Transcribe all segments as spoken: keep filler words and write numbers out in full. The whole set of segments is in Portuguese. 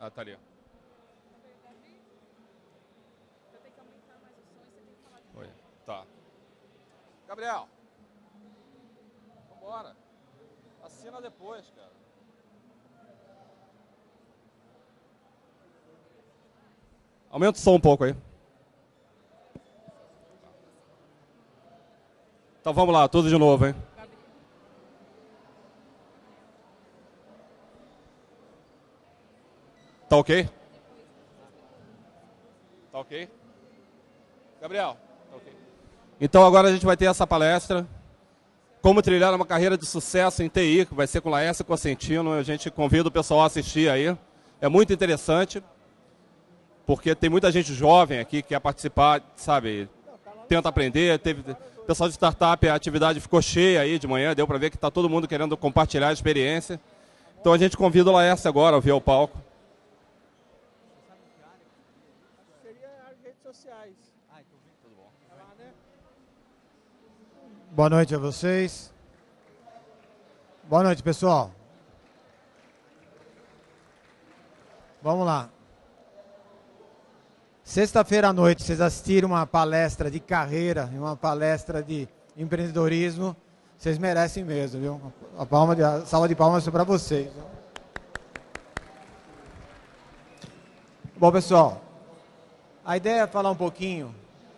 Ah, tá ali. Oi. Tá. Gabriel. Vambora. Assina depois, cara. Aumenta o som um pouco aí. Então vamos lá, tudo de novo, hein? Tá ok? Tá ok? Gabriel, tá ok. Então agora a gente vai ter essa palestra. Como trilhar uma carreira de sucesso em T I, que vai ser com Laércio Cosentino. A gente convida o pessoal a assistir aí. É muito interessante, porque tem muita gente jovem aqui que quer participar, sabe? Tenta aprender. Teve pessoal de startup, a atividade ficou cheia aí de manhã, deu para ver que está todo mundo querendo compartilhar a experiência. Então a gente convida o Laércio agora a vir ao palco. Boa noite a vocês. Boa noite, pessoal. Vamos lá. Sexta-feira à noite, vocês assistiram uma palestra de carreira e uma palestra de empreendedorismo. Vocês merecem mesmo, viu? A, palma de, a salva de palmas é para vocês. Bom, pessoal, a ideia é falar um pouquinho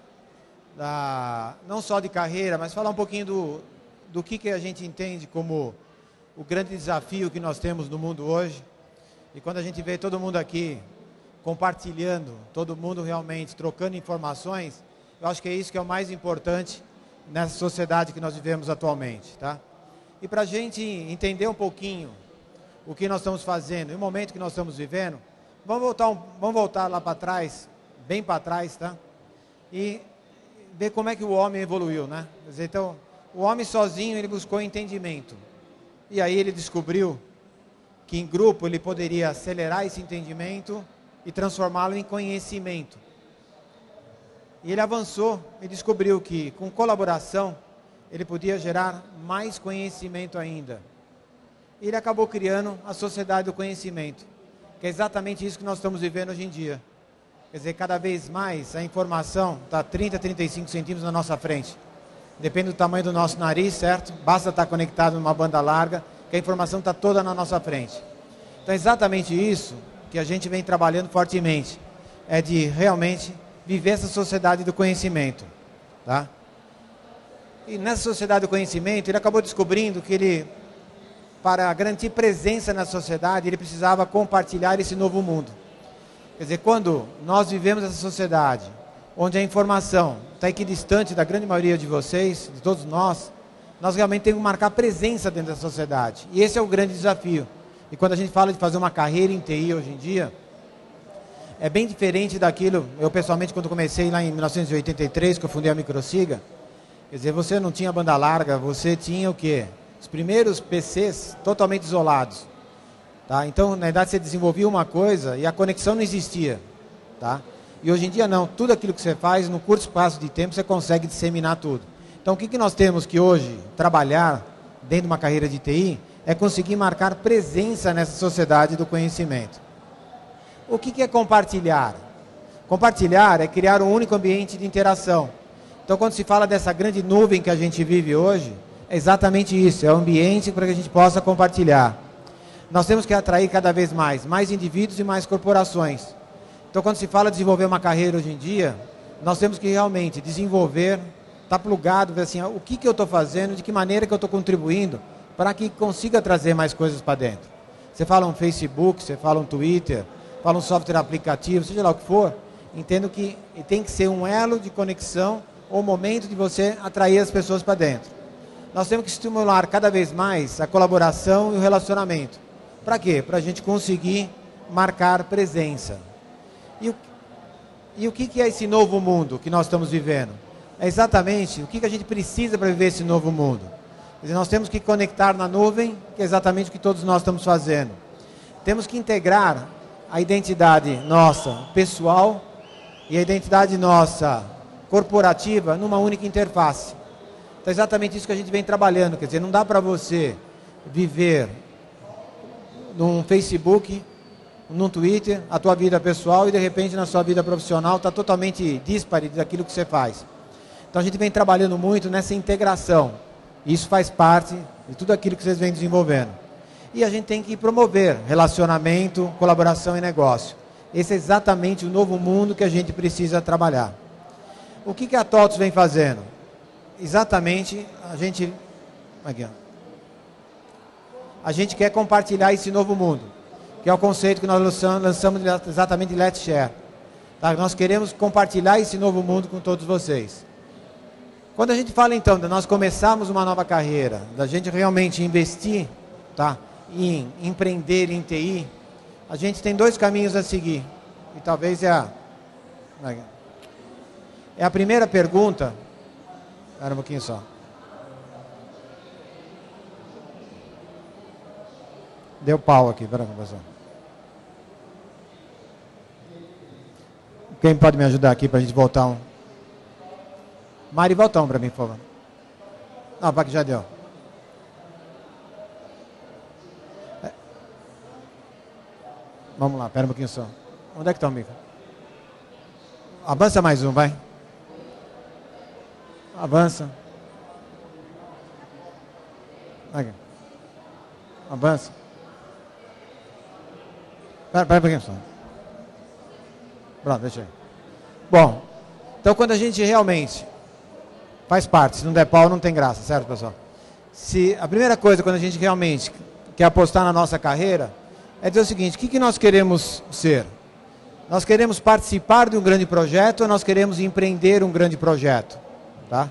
Da, não só de carreira, mas falar um pouquinho do, do que, que a gente entende como o grande desafio que nós temos no mundo hoje. E quando a gente vê todo mundo aqui compartilhando, todo mundo realmente trocando informações, eu acho que é isso que é o mais importante nessa sociedade que nós vivemos atualmente, tá? E para a gente entender um pouquinho o que nós estamos fazendo e o momento que nós estamos vivendo, vamos voltar, um, vamos voltar lá para trás, bem para trás, tá? E ver como é que o homem evoluiu, né? Quer dizer, então, o homem sozinho, ele buscou entendimento. E aí ele descobriu que em grupo ele poderia acelerar esse entendimento e transformá-lo em conhecimento. E ele avançou e descobriu que com colaboração ele podia gerar mais conhecimento ainda. E ele acabou criando a sociedade do conhecimento, que é exatamente isso que nós estamos vivendo hoje em dia. Quer dizer, cada vez mais a informação está trinta, trinta e cinco centímetros na nossa frente. Depende do tamanho do nosso nariz, certo? Basta estar conectado numa banda larga, que a informação está toda na nossa frente. Então é exatamente isso que a gente vem trabalhando fortemente. É de realmente viver essa sociedade do conhecimento. Tá? E nessa sociedade do conhecimento, ele acabou descobrindo que ele, para garantir presença na sociedade, ele precisava compartilhar esse novo mundo. Quer dizer, quando nós vivemos essa sociedade, onde a informação está equidistante da grande maioria de vocês, de todos nós, nós realmente temos que marcar presença dentro da sociedade. E esse é o grande desafio. E quando a gente fala de fazer uma carreira em T I hoje em dia, é bem diferente daquilo, eu pessoalmente quando comecei lá em mil novecentos e oitenta e três, que eu fundei a Microsiga, quer dizer, você não tinha banda larga, você tinha o quê? Os primeiros P Cs totalmente isolados. Tá? Então, na verdade, você desenvolvia uma coisa e a conexão não existia. Tá? E hoje em dia não, tudo aquilo que você faz, no curto espaço de tempo, você consegue disseminar tudo. Então, o que, que nós temos que hoje trabalhar dentro de uma carreira de T I é conseguir marcar presença nessa sociedade do conhecimento. O que, que é compartilhar? Compartilhar é criar um único ambiente de interação. Então, quando se fala dessa grande nuvem que a gente vive hoje, é exatamente isso, é o ambiente para que a gente possa compartilhar. Nós temos que atrair cada vez mais, mais indivíduos e mais corporações. Então, quando se fala de desenvolver uma carreira hoje em dia, nós temos que realmente desenvolver, estar plugado, ver assim, o que, que eu estou fazendo, de que maneira que eu estou contribuindo, para que consiga trazer mais coisas para dentro. Você fala um Facebook, você fala um Twitter, fala um software aplicativo, seja lá o que for, entendo que tem que ser um elo de conexão ou momento de você atrair as pessoas para dentro. Nós temos que estimular cada vez mais a colaboração e o relacionamento. Para quê? Para a gente conseguir marcar presença. E o, e o que, que é esse novo mundo que nós estamos vivendo? É exatamente o que, que a gente precisa para viver esse novo mundo. Quer dizer, nós temos que conectar na nuvem, que é exatamente o que todos nós estamos fazendo. Temos que integrar a identidade nossa pessoal e a identidade nossa corporativa numa única interface. Então é exatamente isso que a gente vem trabalhando. Quer dizer, não dá para você viver num Facebook no Twitter, a tua vida pessoal e de repente na sua vida profissional está totalmente díspare daquilo que você faz. Então a gente vem trabalhando muito nessa integração. Isso faz parte de tudo aquilo que vocês vêm desenvolvendo. E a gente tem que promover relacionamento, colaboração e negócio. Esse é exatamente o novo mundo que a gente precisa trabalhar. O que, que a TOTVS vem fazendo? Exatamente, a gente... Aqui, ó. A gente quer compartilhar esse novo mundo, que é o conceito que nós lançamos exatamente de Let's Share. Tá? Nós queremos compartilhar esse novo mundo com todos vocês. Quando a gente fala então de nós começarmos uma nova carreira, da gente realmente investir, tá, em empreender em T I, a gente tem dois caminhos a seguir. E talvez é a... É a primeira pergunta... Espera um pouquinho só. Deu pau aqui, espera aí, pessoal. Quem pode me ajudar aqui para a gente voltar um... Mari, volta um para mim, por favor. Não, para que já deu. É. Vamos lá, espera um pouquinho só. Onde é que está o micro? Avança mais um, vai. Avança. Aqui. Avança. Espera, espera um pouquinho só. Pronto, deixa aí. Bom, então quando a gente realmente faz parte, se não der pau não tem graça, certo, pessoal? Se a primeira coisa quando a gente realmente quer apostar na nossa carreira é dizer o seguinte, o que, que nós queremos ser? Nós queremos participar de um grande projeto ou nós queremos empreender um grande projeto? Tá?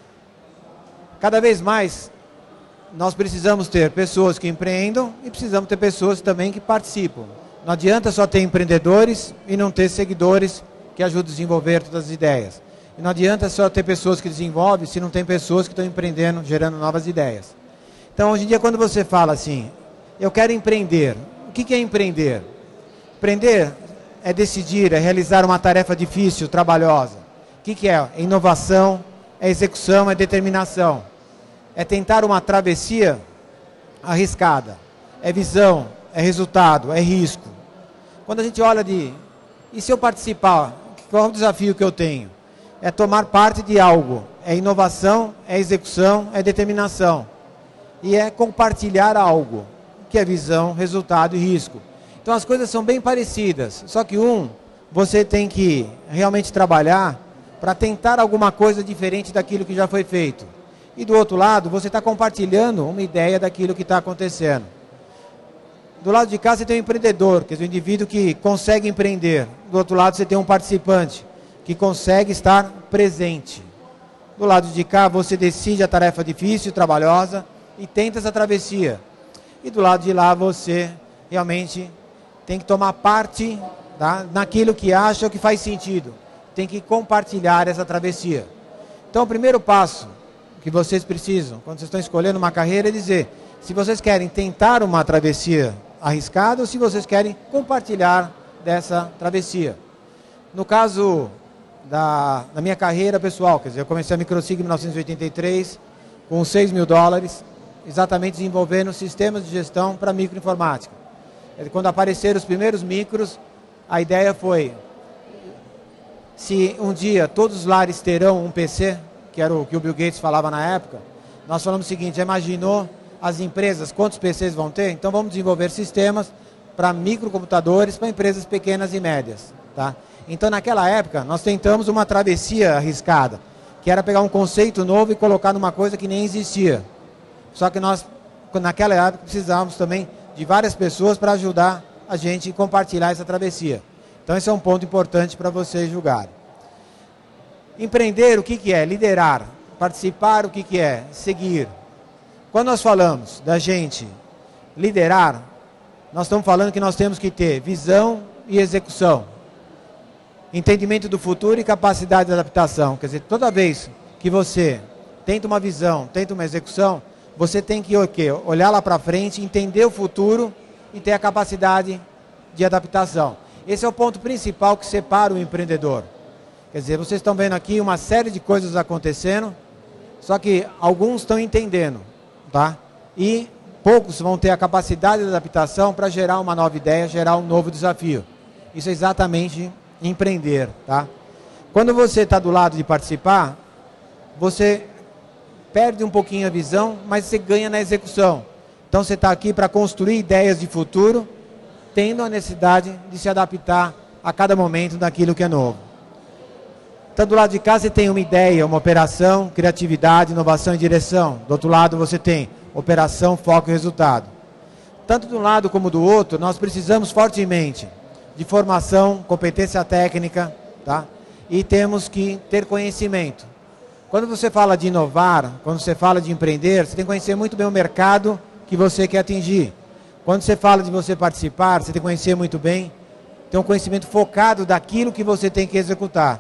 Cada vez mais nós precisamos ter pessoas que empreendam e precisamos ter pessoas também que participam. Não adianta só ter empreendedores e não ter seguidores que ajudam a desenvolver todas as ideias. E não adianta só ter pessoas que desenvolvem se não tem pessoas que estão empreendendo, gerando novas ideias. Então, hoje em dia, quando você fala assim, eu quero empreender, o que é empreender? Empreender é decidir, é realizar uma tarefa difícil, trabalhosa. O que é? É inovação, é execução, é determinação. É tentar uma travessia arriscada. É visão, é resultado, é risco. Quando a gente olha de... E se eu participar? Qual é o desafio que eu tenho? É tomar parte de algo. É inovação, é execução, é determinação. E é compartilhar algo, que é visão, resultado e risco. Então as coisas são bem parecidas. Só que um, você tem que realmente trabalhar para tentar alguma coisa diferente daquilo que já foi feito. E do outro lado, você está compartilhando uma ideia daquilo que está acontecendo. Do lado de cá você tem um empreendedor, que é o indivíduo que consegue empreender. Do outro lado você tem um participante, que consegue estar presente. Do lado de cá você decide a tarefa difícil, trabalhosa, e tenta essa travessia. E do lado de lá você realmente tem que tomar parte, tá, naquilo que acha que faz sentido. Tem que compartilhar essa travessia. Então o primeiro passo que vocês precisam, quando vocês estão escolhendo uma carreira, é dizer se vocês querem tentar uma travessia arriscada ou se vocês querem compartilhar dessa travessia. No caso da, da minha carreira pessoal, quer dizer, eu comecei a Microsig em mil novecentos e oitenta e três com seis mil dólares, exatamente desenvolvendo sistemas de gestão para microinformática. Quando apareceram os primeiros micros, a ideia foi, se um dia todos os lares terão um P C, que era o que o Bill Gates falava na época, nós falamos o seguinte, já imaginou as empresas, quantos P Cs vão ter? Então vamos desenvolver sistemas para microcomputadores, para empresas pequenas e médias. Tá? Então naquela época nós tentamos uma travessia arriscada, que era pegar um conceito novo e colocar numa coisa que nem existia. Só que nós, naquela época, precisávamos também de várias pessoas para ajudar a gente a compartilhar essa travessia. Então esse é um ponto importante para vocês julgarem. Empreender, o que, que é? Liderar. Participar, o que, que é? Seguir. Quando nós falamos da gente liderar, nós estamos falando que nós temos que ter visão e execução. Entendimento do futuro e capacidade de adaptação. Quer dizer, toda vez que você tenta uma visão, tenta uma execução, você tem que o quê? Olhar lá para frente, entender o futuro e ter a capacidade de adaptação. Esse é o ponto principal que separa o empreendedor. Quer dizer, vocês estão vendo aqui uma série de coisas acontecendo, só que alguns estão entendendo, tá? E poucos vão ter a capacidade de adaptação para gerar uma nova ideia, gerar um novo desafio. Isso é exatamente empreender, tá? Quando você está do lado de participar, você perde um pouquinho a visão, mas você ganha na execução. Então você está aqui para construir ideias de futuro, tendo a necessidade de se adaptar a cada momento daquilo que é novo. Então do lado de cá você tem uma ideia, uma operação, criatividade, inovação e direção. Do outro lado você tem operação, foco e resultado. Tanto de um lado como do outro, nós precisamos fortemente de formação, competência técnica, tá? E temos que ter conhecimento. Quando você fala de inovar, quando você fala de empreender, você tem que conhecer muito bem o mercado que você quer atingir. Quando você fala de você participar, você tem que conhecer muito bem, ter um conhecimento focado daquilo que você tem que executar.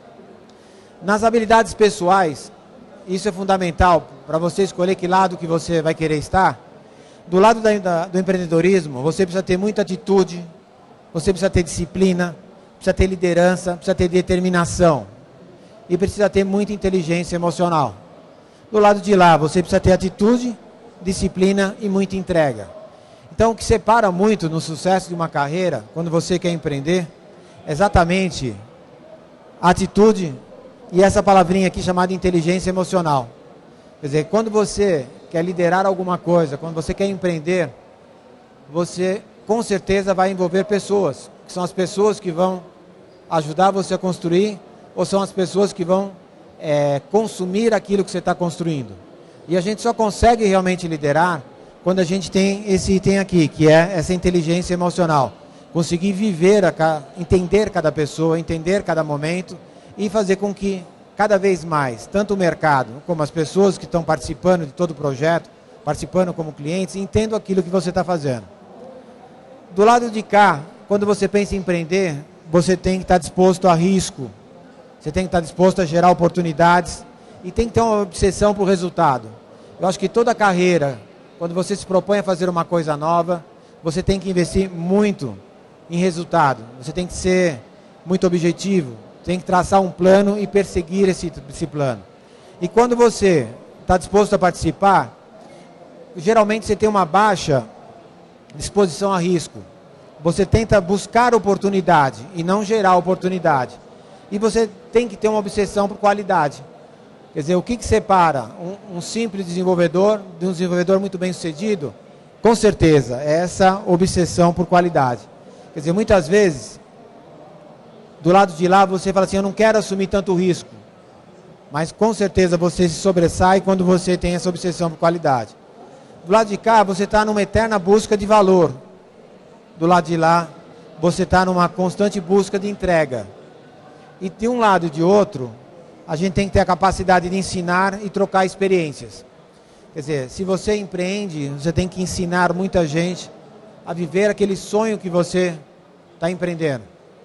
Nas habilidades pessoais, isso é fundamental para você escolher que lado que você vai querer estar. Do lado da, da, do empreendedorismo, você precisa ter muita atitude, você precisa ter disciplina, precisa ter liderança, precisa ter determinação e precisa ter muita inteligência emocional. Do lado de lá, você precisa ter atitude, disciplina e muita entrega. Então, o que separa muito no sucesso de uma carreira, quando você quer empreender, é exatamente a atitude e essa palavrinha aqui chamada inteligência emocional. Quer dizer, quando você quer liderar alguma coisa, quando você quer empreender, você com certeza vai envolver pessoas, que são as pessoas que vão ajudar você a construir, ou são as pessoas que vão é, consumir aquilo que você está construindo. E a gente só consegue realmente liderar quando a gente tem esse item aqui, que é essa inteligência emocional. Conseguir viver, a, entender cada pessoa, entender cada momento e fazer com que cada vez mais, tanto o mercado como as pessoas que estão participando de todo o projeto, participando como clientes, entendam aquilo que você está fazendo. Do lado de cá, quando você pensa em empreender, você tem que estar disposto a risco, você tem que estar disposto a gerar oportunidades e tem que ter uma obsessão por resultado. Eu acho que toda carreira, quando você se propõe a fazer uma coisa nova, você tem que investir muito em resultado, você tem que ser muito objetivo, tem que traçar um plano e perseguir esse, esse plano. E quando você está disposto a participar, geralmente você tem uma baixa disposição a risco. Você tenta buscar oportunidade e não gerar oportunidade. E você tem que ter uma obsessão por qualidade. Quer dizer, o que, que separa um, um simples desenvolvedor de um desenvolvedor muito bem sucedido? Com certeza, é essa obsessão por qualidade. Quer dizer, muitas vezes, do lado de lá você fala assim, eu não quero assumir tanto risco. Mas com certeza você se sobressai quando você tem essa obsessão por qualidade. Do lado de cá, você está numa eterna busca de valor. Do lado de lá, você está numa constante busca de entrega. E de um lado e de outro, a gente tem que ter a capacidade de ensinar e trocar experiências. Quer dizer, se você empreende, você tem que ensinar muita gente a viver aquele sonho que você está empreendendo.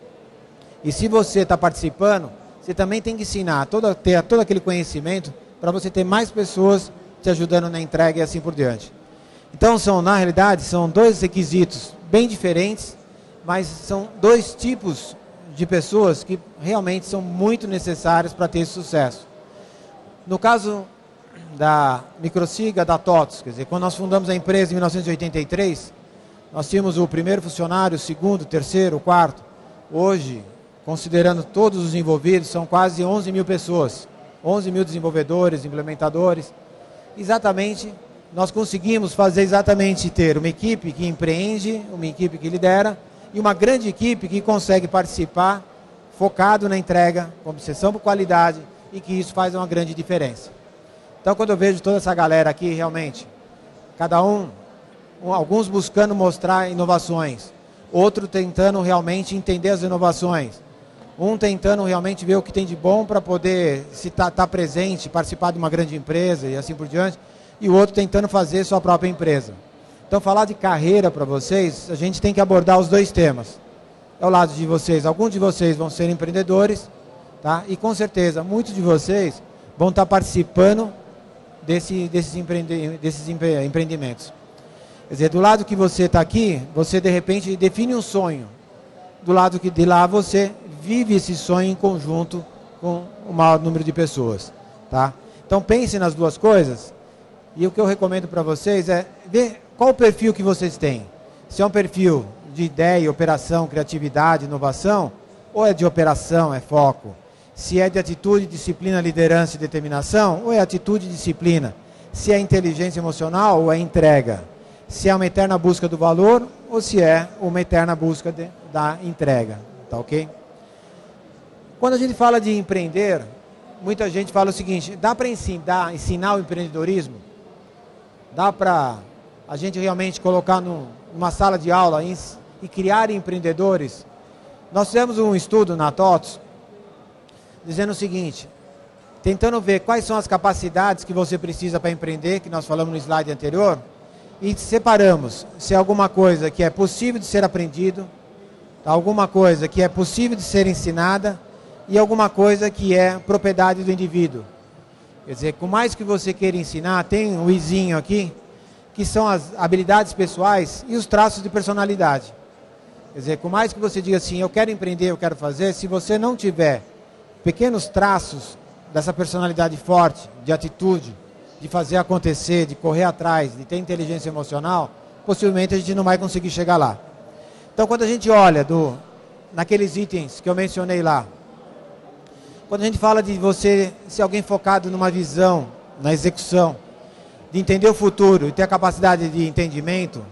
E se você está participando, você também tem que ensinar, todo, ter todo aquele conhecimento para você ter mais pessoas te ajudando na entrega e assim por diante. Então, são, na realidade, são dois requisitos bem diferentes, mas são dois tipos de pessoas que realmente são muito necessárias para ter esse sucesso. No caso da Microsiga, da TOTOS, quer dizer, quando nós fundamos a empresa em mil novecentos e oitenta e três, nós tínhamos o primeiro funcionário, o segundo, o terceiro, o quarto. Hoje, considerando todos os envolvidos, são quase onze mil pessoas, onze mil desenvolvedores, implementadores. Exatamente, nós conseguimos fazer exatamente ter uma equipe que empreende, uma equipe que lidera e uma grande equipe que consegue participar focado na entrega, com obsessão por qualidade e que isso faz uma grande diferença. Então, quando eu vejo toda essa galera aqui, realmente, cada um, um alguns buscando mostrar inovações, outro tentando realmente entender as inovações, um tentando realmente ver o que tem de bom para poder se estar tá, tá presente, participar de uma grande empresa e assim por diante, e o outro tentando fazer sua própria empresa. Então, falar de carreira para vocês, a gente tem que abordar os dois temas. Ao lado de vocês, alguns de vocês vão ser empreendedores, tá? E com certeza, muitos de vocês vão estar tá participando desse, desses, empreende, desses empre, empreendimentos. Quer dizer, do lado que você está aqui, você de repente define um sonho. Do lado que de lá você vive esse sonho em conjunto com o maior número de pessoas, tá? Então pense nas duas coisas e o que eu recomendo para vocês é ver qual o perfil que vocês têm? Se é um perfil de ideia, operação, criatividade, inovação, ou é de operação, é foco? Se é de atitude, disciplina, liderança e determinação, ou é atitude e disciplina? Se é inteligência emocional ou é entrega? Se é uma eterna busca do valor ou se é uma eterna busca de, da entrega, tá ok? Quando a gente fala de empreender, muita gente fala o seguinte, dá para ensinar, ensinar o empreendedorismo? Dá para a gente realmente colocar no, numa sala de aula e, e criar empreendedores? Nós fizemos um estudo na TOTOS dizendo o seguinte, tentando ver quais são as capacidades que você precisa para empreender, que nós falamos no slide anterior, e separamos se é alguma coisa que é possível de ser aprendido, alguma coisa que é possível de ser ensinada e alguma coisa que é propriedade do indivíduo. Quer dizer, com mais que você queira ensinar, tem um izinho aqui, que são as habilidades pessoais e os traços de personalidade. Quer dizer, com mais que você diga assim, eu quero empreender, eu quero fazer, se você não tiver pequenos traços dessa personalidade forte, de atitude, de fazer acontecer, de correr atrás, de ter inteligência emocional, possivelmente a gente não vai conseguir chegar lá. Então, quando a gente olha do, naqueles itens que eu mencionei lá, quando a gente fala de você ser alguém focado numa visão, na execução, de entender o futuro e ter a capacidade de entendimento,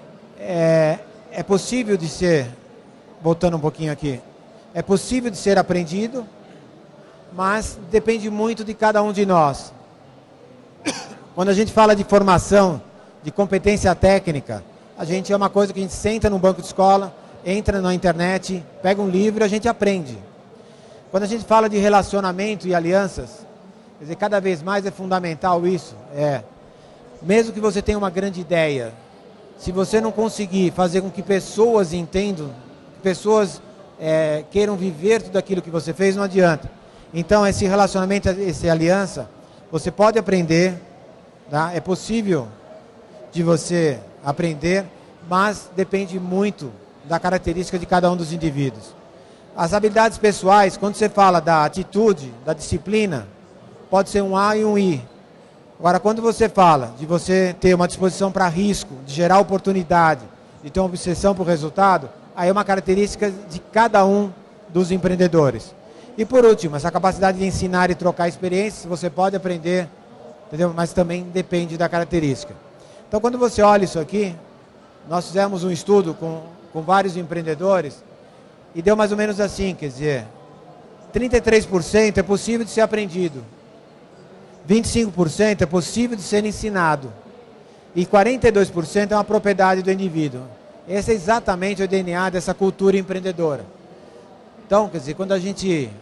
é, é possível de ser, voltando um pouquinho aqui, é possível de ser aprendido, mas depende muito de cada um de nós. Quando a gente fala de formação, de competência técnica, a gente é uma coisa que a gente senta num banco de escola, entra na internet, pega um livro e a gente aprende. Quando a gente fala de relacionamento e alianças, quer dizer, cada vez mais é fundamental isso. É, mesmo que você tenha uma grande ideia, se você não conseguir fazer com que pessoas entendam, que pessoas é, queiram viver tudo aquilo que você fez, não adianta. Então, esse relacionamento, essa aliança, você pode aprender, tá? É possível de você aprender, mas depende muito da característica de cada um dos indivíduos. As habilidades pessoais, quando você fala da atitude, da disciplina, pode ser um A e um I. Agora, quando você fala de você ter uma disposição para risco, de gerar oportunidade, de ter uma obsessão por resultado, aí é uma característica de cada um dos empreendedores. E por último, essa capacidade de ensinar e trocar experiências, você pode aprender, entendeu? Mas também depende da característica. Então, quando você olha isso aqui, nós fizemos um estudo com, com vários empreendedores e deu mais ou menos assim, quer dizer, trinta e três por cento é possível de ser aprendido, vinte e cinco por cento é possível de ser ensinado e quarenta e dois por cento é uma propriedade do indivíduo. Esse é exatamente o D N A dessa cultura empreendedora. Então, quer dizer, quando a gente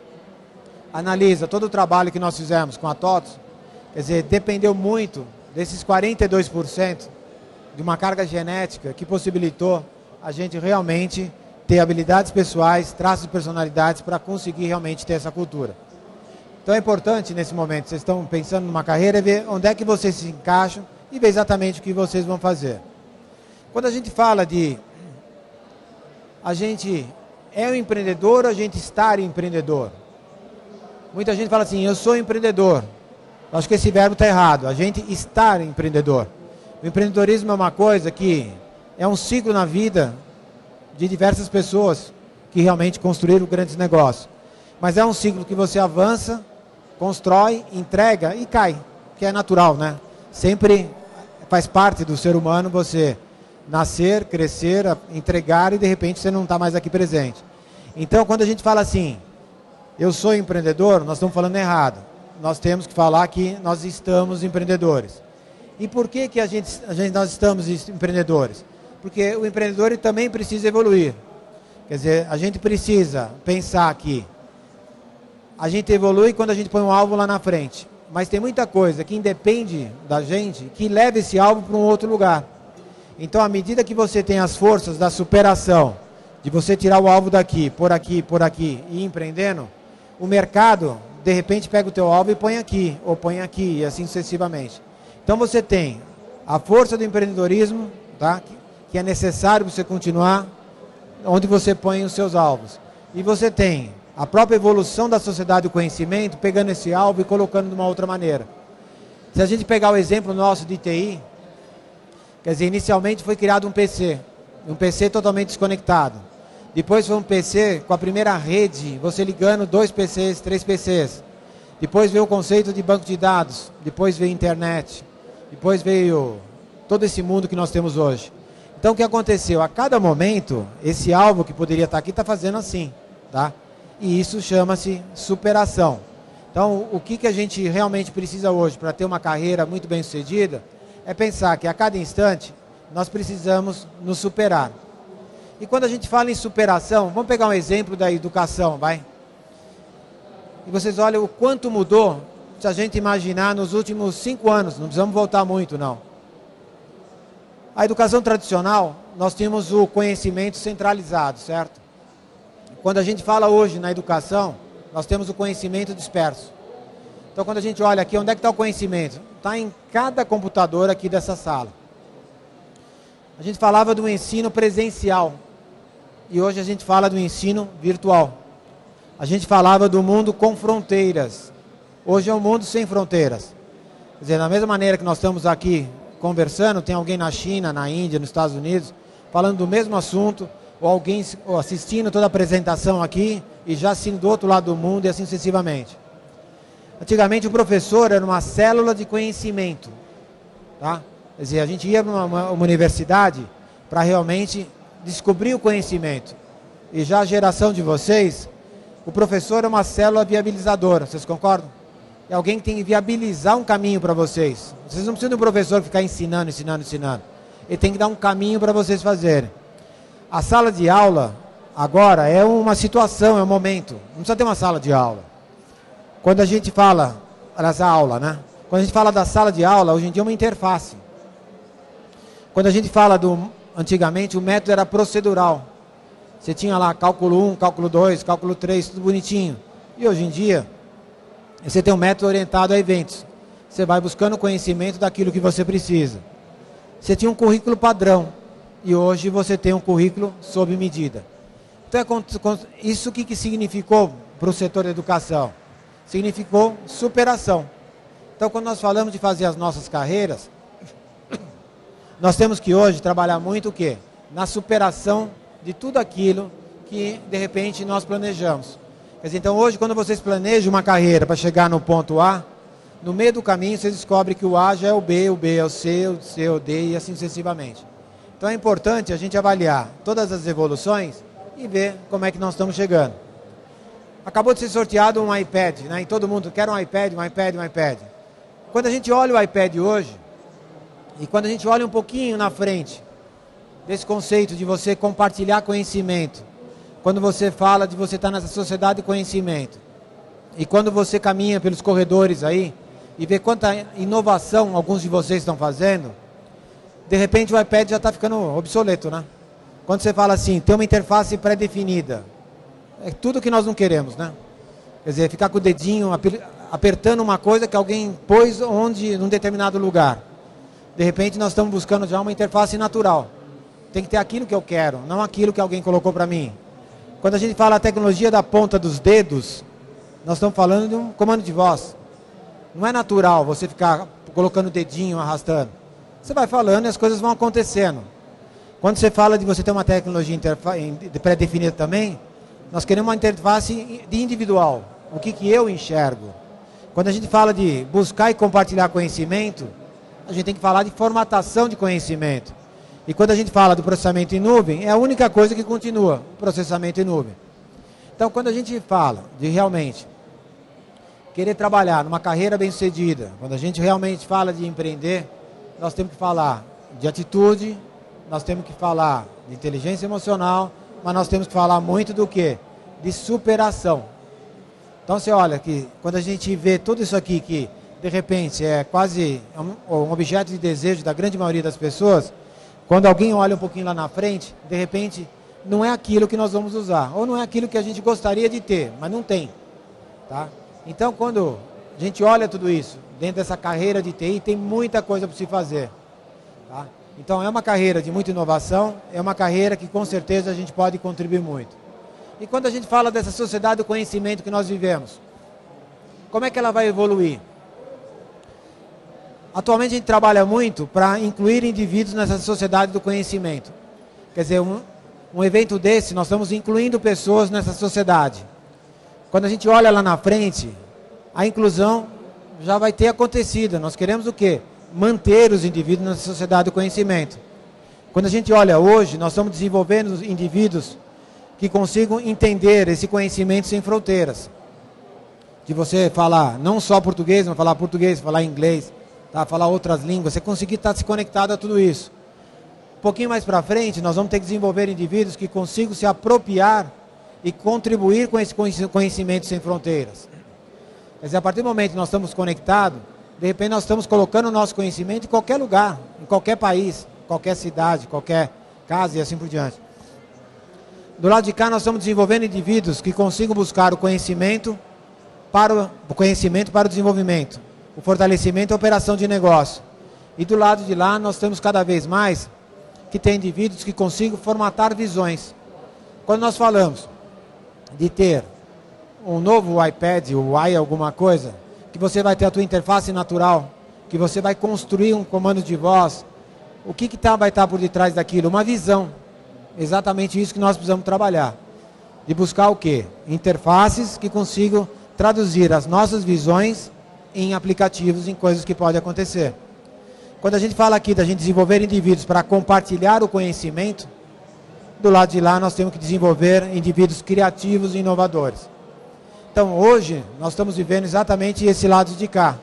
analisa todo o trabalho que nós fizemos com a TOTOS, quer dizer, dependeu muito desses quarenta e dois por cento de uma carga genética que possibilitou a gente realmente ter habilidades pessoais, traços de personalidades para conseguir realmente ter essa cultura. Então é importante nesse momento, vocês estão pensando numa carreira, ver onde é que vocês se encaixam e ver exatamente o que vocês vão fazer. Quando a gente fala de a gente é um empreendedor ou a gente estar empreendedor? Muita gente fala assim, eu sou empreendedor. Eu acho que esse verbo está errado. A gente estar empreendedor. O empreendedorismo é uma coisa que é um ciclo na vida de diversas pessoas que realmente construíram grandes negócios. Mas é um ciclo que você avança, constrói, entrega e cai, que é natural, né? Sempre faz parte do ser humano você nascer, crescer, entregar e de repente você não está mais aqui presente. Então, quando a gente fala assim, eu sou empreendedor, nós estamos falando errado. Nós temos que falar que nós estamos empreendedores. E por que, que a gente, a gente, nós estamos empreendedores? Porque o empreendedor ele também precisa evoluir. Quer dizer, a gente precisa pensar que a gente evolui quando a gente põe um alvo lá na frente. Mas tem muita coisa que independe da gente que leva esse alvo para um outro lugar. Então, à medida que você tem as forças da superação, de você tirar o alvo daqui, por aqui, por aqui e ir empreendendo, o mercado, de repente, pega o teu alvo e põe aqui, ou põe aqui, e assim sucessivamente. Então, você tem a força do empreendedorismo, tá? que é necessário você continuar onde você põe os seus alvos. E você tem a própria evolução da sociedade do conhecimento, pegando esse alvo e colocando de uma outra maneira. Se a gente pegar o exemplo nosso de T I, Quer dizer, inicialmente foi criado um P C, um P C totalmente desconectado. Depois foi um P C com a primeira rede, você ligando dois P Cs, três P Cs. Depois veio o conceito de banco de dados, depois veio a internet, depois veio todo esse mundo que nós temos hoje. Então o que aconteceu? A cada momento, esse alvo que poderia estar aqui está fazendo assim, tá? E isso chama-se superação. Então o que, que a gente realmente precisa hoje para ter uma carreira muito bem sucedida é pensar que a cada instante nós precisamos nos superar. E quando a gente fala em superação, vamos pegar um exemplo da educação, vai? E vocês olham o quanto mudou, se a gente imaginar nos últimos cinco anos, não precisamos voltar muito, não. A educação tradicional, nós tínhamos o conhecimento centralizado, certo? Quando a gente fala hoje na educação, nós temos o conhecimento disperso. Então, quando a gente olha aqui, onde é que está o conhecimento? Está em cada computador aqui dessa sala. A gente falava do ensino presencial. E hoje a gente fala do ensino virtual. A gente falava do mundo com fronteiras. Hoje é um mundo sem fronteiras. Quer dizer, da mesma maneira que nós estamos aqui conversando, tem alguém na China, na Índia, nos Estados Unidos, falando do mesmo assunto, ou alguém assistindo toda a apresentação aqui e já assistindo do outro lado do mundo e assim sucessivamente. Antigamente o professor era uma célula de conhecimento. Tá? Quer dizer, a gente ia para uma, uma, uma universidade para realmente descobrir o conhecimento. E já a geração de vocês, o professor é uma célula viabilizadora, vocês concordam? É alguém que tem que viabilizar um caminho para vocês. Vocês não precisam de um professor ficar ensinando, ensinando, ensinando. Ele tem que dar um caminho para vocês fazerem. A sala de aula, agora, é uma situação, é um momento. Não precisa ter uma sala de aula. Quando a gente fala, essa aula, né? Quando a gente fala da sala de aula, hoje em dia é uma interface. Quando a gente fala do... Antigamente o método era procedural. Você tinha lá cálculo um, cálculo dois, cálculo três, tudo bonitinho. E hoje em dia, você tem um método orientado a eventos. Você vai buscando conhecimento daquilo que você precisa. Você tinha um currículo padrão. E hoje você tem um currículo sob medida. Então, é, isso o que, que significou para o setor da educação? Significou superação. Então, quando nós falamos de fazer as nossas carreiras, nós temos que hoje trabalhar muito o quê? Na superação de tudo aquilo que, de repente, nós planejamos. Quer dizer, então, hoje, quando vocês planejam uma carreira para chegar no ponto A, no meio do caminho, vocês descobrem que o A já é o B, o B é o C, o C é o D e assim sucessivamente. Então, é importante a gente avaliar todas as evoluções e ver como é que nós estamos chegando. Acabou de ser sorteado um iPad, né? E todo mundo quer um iPad, um iPad, um iPad. Quando a gente olha o iPad hoje, e quando a gente olha um pouquinho na frente desse conceito de você compartilhar conhecimento, quando você fala de você estar nessa sociedade de conhecimento, e quando você caminha pelos corredores aí, e vê quanta inovação alguns de vocês estão fazendo, de repente o iPad já está ficando obsoleto, né? Quando você fala assim, tem uma interface pré-definida, é tudo que nós não queremos, né? Quer dizer, ficar com o dedinho apertando uma coisa que alguém pôs onde, num determinado lugar. De repente nós estamos buscando já uma interface natural. Tem que ter aquilo que eu quero, não aquilo que alguém colocou para mim. Quando a gente fala a tecnologia da ponta dos dedos, nós estamos falando de um comando de voz. Não é natural você ficar colocando o dedinho, arrastando. Você vai falando e as coisas vão acontecendo. Quando você fala de você ter uma tecnologia pré-definida também, nós queremos uma interface de individual. O que, que eu enxergo? Quando a gente fala de buscar e compartilhar conhecimento, a gente tem que falar de formatação de conhecimento. E quando a gente fala do processamento em nuvem, é a única coisa que continua, processamento em nuvem. Então, quando a gente fala de realmente querer trabalhar numa carreira bem-sucedida, quando a gente realmente fala de empreender, nós temos que falar de atitude, nós temos que falar de inteligência emocional, mas nós temos que falar muito do quê? De superação. Então, você olha que quando a gente vê tudo isso aqui que, de repente, é quase um, um objeto de desejo da grande maioria das pessoas, quando alguém olha um pouquinho lá na frente, de repente, não é aquilo que nós vamos usar, ou não é aquilo que a gente gostaria de ter, mas não tem. Tá? Então, quando a gente olha tudo isso, dentro dessa carreira de T I, tem muita coisa para se fazer. Tá? Então, é uma carreira de muita inovação, é uma carreira que, com certeza, a gente pode contribuir muito. E quando a gente fala dessa sociedade do conhecimento que nós vivemos, como é que ela vai evoluir? Atualmente a gente trabalha muito para incluir indivíduos nessa sociedade do conhecimento. Quer dizer, um, um evento desse, nós estamos incluindo pessoas nessa sociedade. Quando a gente olha lá na frente, a inclusão já vai ter acontecido. Nós queremos o quê? Manter os indivíduos nessa sociedade do conhecimento. Quando a gente olha hoje, nós estamos desenvolvendo indivíduos que consigam entender esse conhecimento sem fronteiras. De você falar não só português, mas falar português, falar inglês, tá? Falar outras línguas, você conseguir estar se conectado a tudo isso. Um pouquinho mais para frente, nós vamos ter que desenvolver indivíduos que consigam se apropriar e contribuir com esse conhecimento sem fronteiras. Quer dizer, a partir do momento que nós estamos conectados, de repente nós estamos colocando o nosso conhecimento em qualquer lugar, em qualquer país, qualquer cidade, qualquer casa e assim por diante. Do lado de cá nós estamos desenvolvendo indivíduos que consigam buscar o conhecimento para o, o conhecimento para o desenvolvimento, o fortalecimento e a operação de negócio. E do lado de lá nós temos cada vez mais que tem indivíduos que consigam formatar visões. Quando nós falamos de ter um novo iPad, o i alguma coisa, que você vai ter a tua interface natural, que você vai construir um comando de voz, o que, que tá, vai estar tá por detrás daquilo? Uma visão. Exatamente isso que nós precisamos trabalhar. De buscar o quê? Interfaces que consigam traduzir as nossas visões em aplicativos, em coisas que podem acontecer. Quando a gente fala aqui da gente desenvolver indivíduos para compartilhar o conhecimento, do lado de lá nós temos que desenvolver indivíduos criativos e inovadores. Então hoje nós estamos vivendo exatamente esse lado de cá.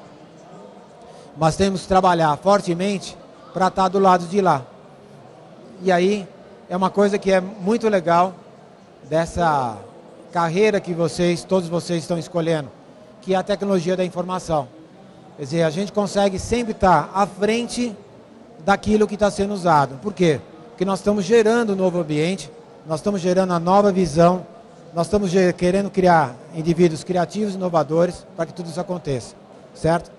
Mas temos que trabalhar fortemente para estar do lado de lá. E aí é uma coisa que é muito legal dessa carreira que vocês, todos vocês estão escolhendo, que é a tecnologia da informação. Quer dizer, a gente consegue sempre estar à frente daquilo que está sendo usado. Por quê? Porque nós estamos gerando um novo ambiente, nós estamos gerando uma nova visão, nós estamos querendo criar indivíduos criativos e inovadores para que tudo isso aconteça. Certo?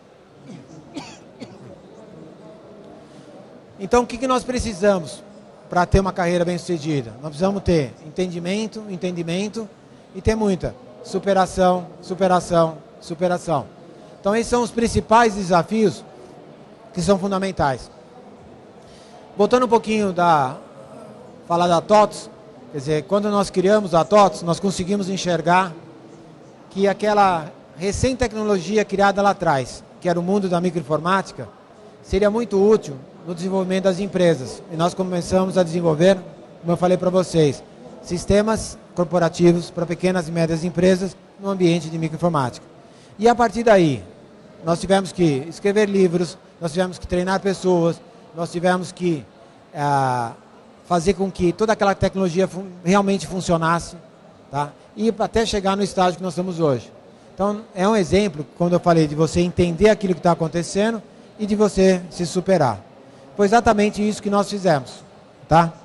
Então, o que, que nós precisamos para ter uma carreira bem-sucedida? Nós precisamos ter entendimento, entendimento e ter muita superação, superação, superação. Então, esses são os principais desafios que são fundamentais. Voltando um pouquinho da falar da TOTOS, quer dizer, quando nós criamos a TOTOS, nós conseguimos enxergar que aquela recém-tecnologia criada lá atrás, que era o mundo da microinformática, seria muito útil no desenvolvimento das empresas. E nós começamos a desenvolver, como eu falei para vocês, sistemas corporativos para pequenas e médias empresas no ambiente de microinformática. E a partir daí, nós tivemos que escrever livros, nós tivemos que treinar pessoas, nós tivemos que ah, fazer com que toda aquela tecnologia fun- realmente funcionasse, tá? E até chegar no estágio que nós estamos hoje. Então, é um exemplo, quando eu falei de você entender aquilo que está acontecendo e de você se superar. Foi exatamente isso que nós fizemos, tá?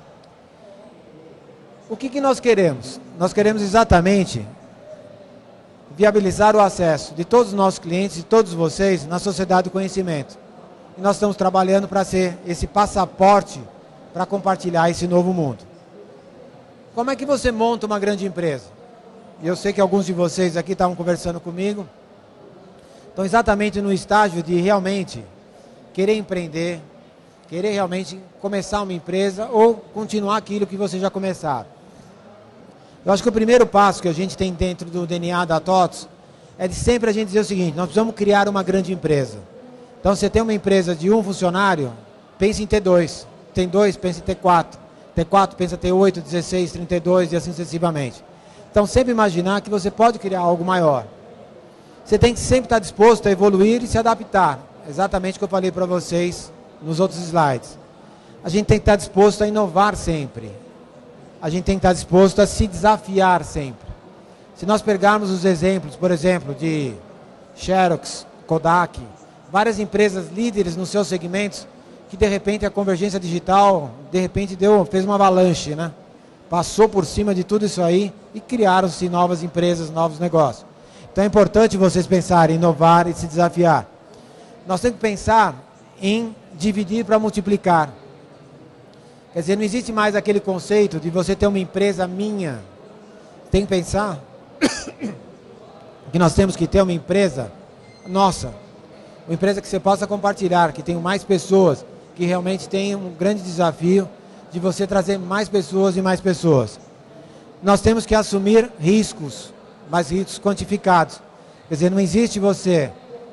O que, que nós queremos? Nós queremos exatamente viabilizar o acesso de todos os nossos clientes e todos vocês na sociedade do conhecimento. E nós estamos trabalhando para ser esse passaporte para compartilhar esse novo mundo. Como é que você monta uma grande empresa? E eu sei que alguns de vocês aqui estavam conversando comigo, estão exatamente no estágio de realmente querer empreender, querer realmente começar uma empresa ou continuar aquilo que vocês já começaram. Eu acho que o primeiro passo que a gente tem dentro do D N A da TOTOS é de sempre a gente dizer o seguinte: nós precisamos criar uma grande empresa. Então, se você tem uma empresa de um funcionário, pense em ter dois. Tem dois, pense em ter quatro. Ter quatro, pensa em ter oito, dezesseis, trinta e dois e assim sucessivamente. Então, sempre imaginar que você pode criar algo maior. Você tem que sempre estar disposto a evoluir e se adaptar. Exatamente o que eu falei para vocês nos outros slides. A gente tem que estar disposto a inovar sempre. A gente tem que estar disposto a se desafiar sempre. Se nós pegarmos os exemplos, por exemplo, de Xerox, Kodak, várias empresas líderes nos seus segmentos, que de repente a convergência digital, de repente deu, fez uma avalanche, né? Passou por cima de tudo isso aí e criaram-se novas empresas, novos negócios. Então é importante vocês pensarem, inovar e se desafiar. Nós temos que pensar em dividir para multiplicar. Quer dizer, não existe mais aquele conceito de você ter uma empresa minha. Tem que pensar que nós temos que ter uma empresa nossa. uma empresa que você possa compartilhar, que tenha mais pessoas, que realmente tem um grande desafio de você trazer mais pessoas e mais pessoas. Nós temos que assumir riscos, mas riscos quantificados. Quer dizer, não existe você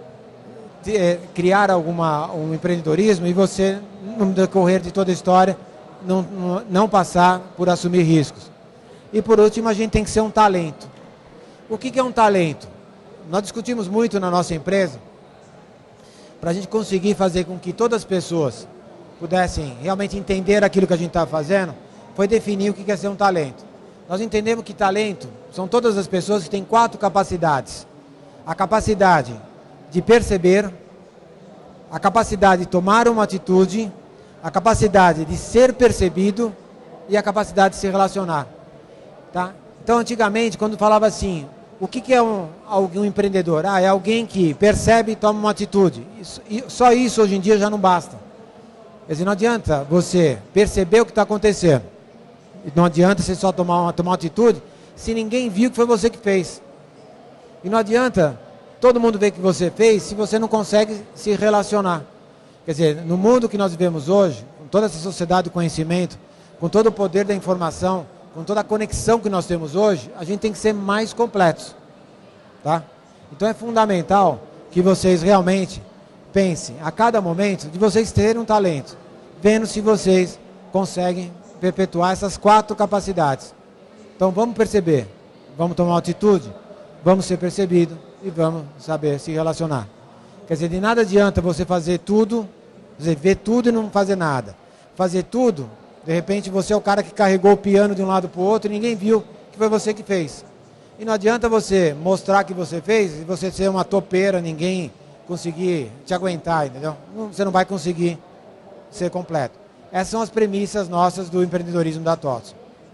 é, criar alguma, um empreendedorismo e você, no decorrer de toda a história, não, não, não passar por assumir riscos. E por último, a gente tem que ser um talento. O que, que é um talento? Nós discutimos muito na nossa empresa para a gente conseguir fazer com que todas as pessoas pudessem realmente entender aquilo que a gente está fazendo, foi definir o que é ser um talento. Nós entendemos que talento são todas as pessoas que têm quatro capacidades. A capacidade de perceber, a capacidade de tomar uma atitude, a capacidade de ser percebido e a capacidade de se relacionar. Tá? Então, antigamente, quando falava assim, o que, que é um, um empreendedor? Ah, é alguém que percebe e toma uma atitude. Isso, só isso hoje em dia já não basta. Quer dizer, não adianta você perceber o que está acontecendo. Não adianta você só tomar uma, tomar uma atitude se ninguém viu que foi você que fez. E não adianta todo mundo ver que você fez se você não consegue se relacionar. Quer dizer, no mundo que nós vivemos hoje, com toda essa sociedade do conhecimento, com todo o poder da informação, com toda a conexão que nós temos hoje, a gente tem que ser mais completos. Tá? Então é fundamental que vocês realmente pensem, a cada momento, de vocês terem um talento, vendo se vocês conseguem perpetuar essas quatro capacidades. Então vamos perceber, vamos tomar uma atitude, vamos ser percebidos e vamos saber se relacionar. Quer dizer, de nada adianta você fazer tudo, quer dizer, ver tudo e não fazer nada. Fazer tudo, de repente você é o cara que carregou o piano de um lado para o outro e ninguém viu que foi você que fez. E não adianta você mostrar que você fez e você ser uma topeira, ninguém conseguir te aguentar, entendeu? Você não vai conseguir ser completo. Essas são as premissas nossas do empreendedorismo da TOTVS.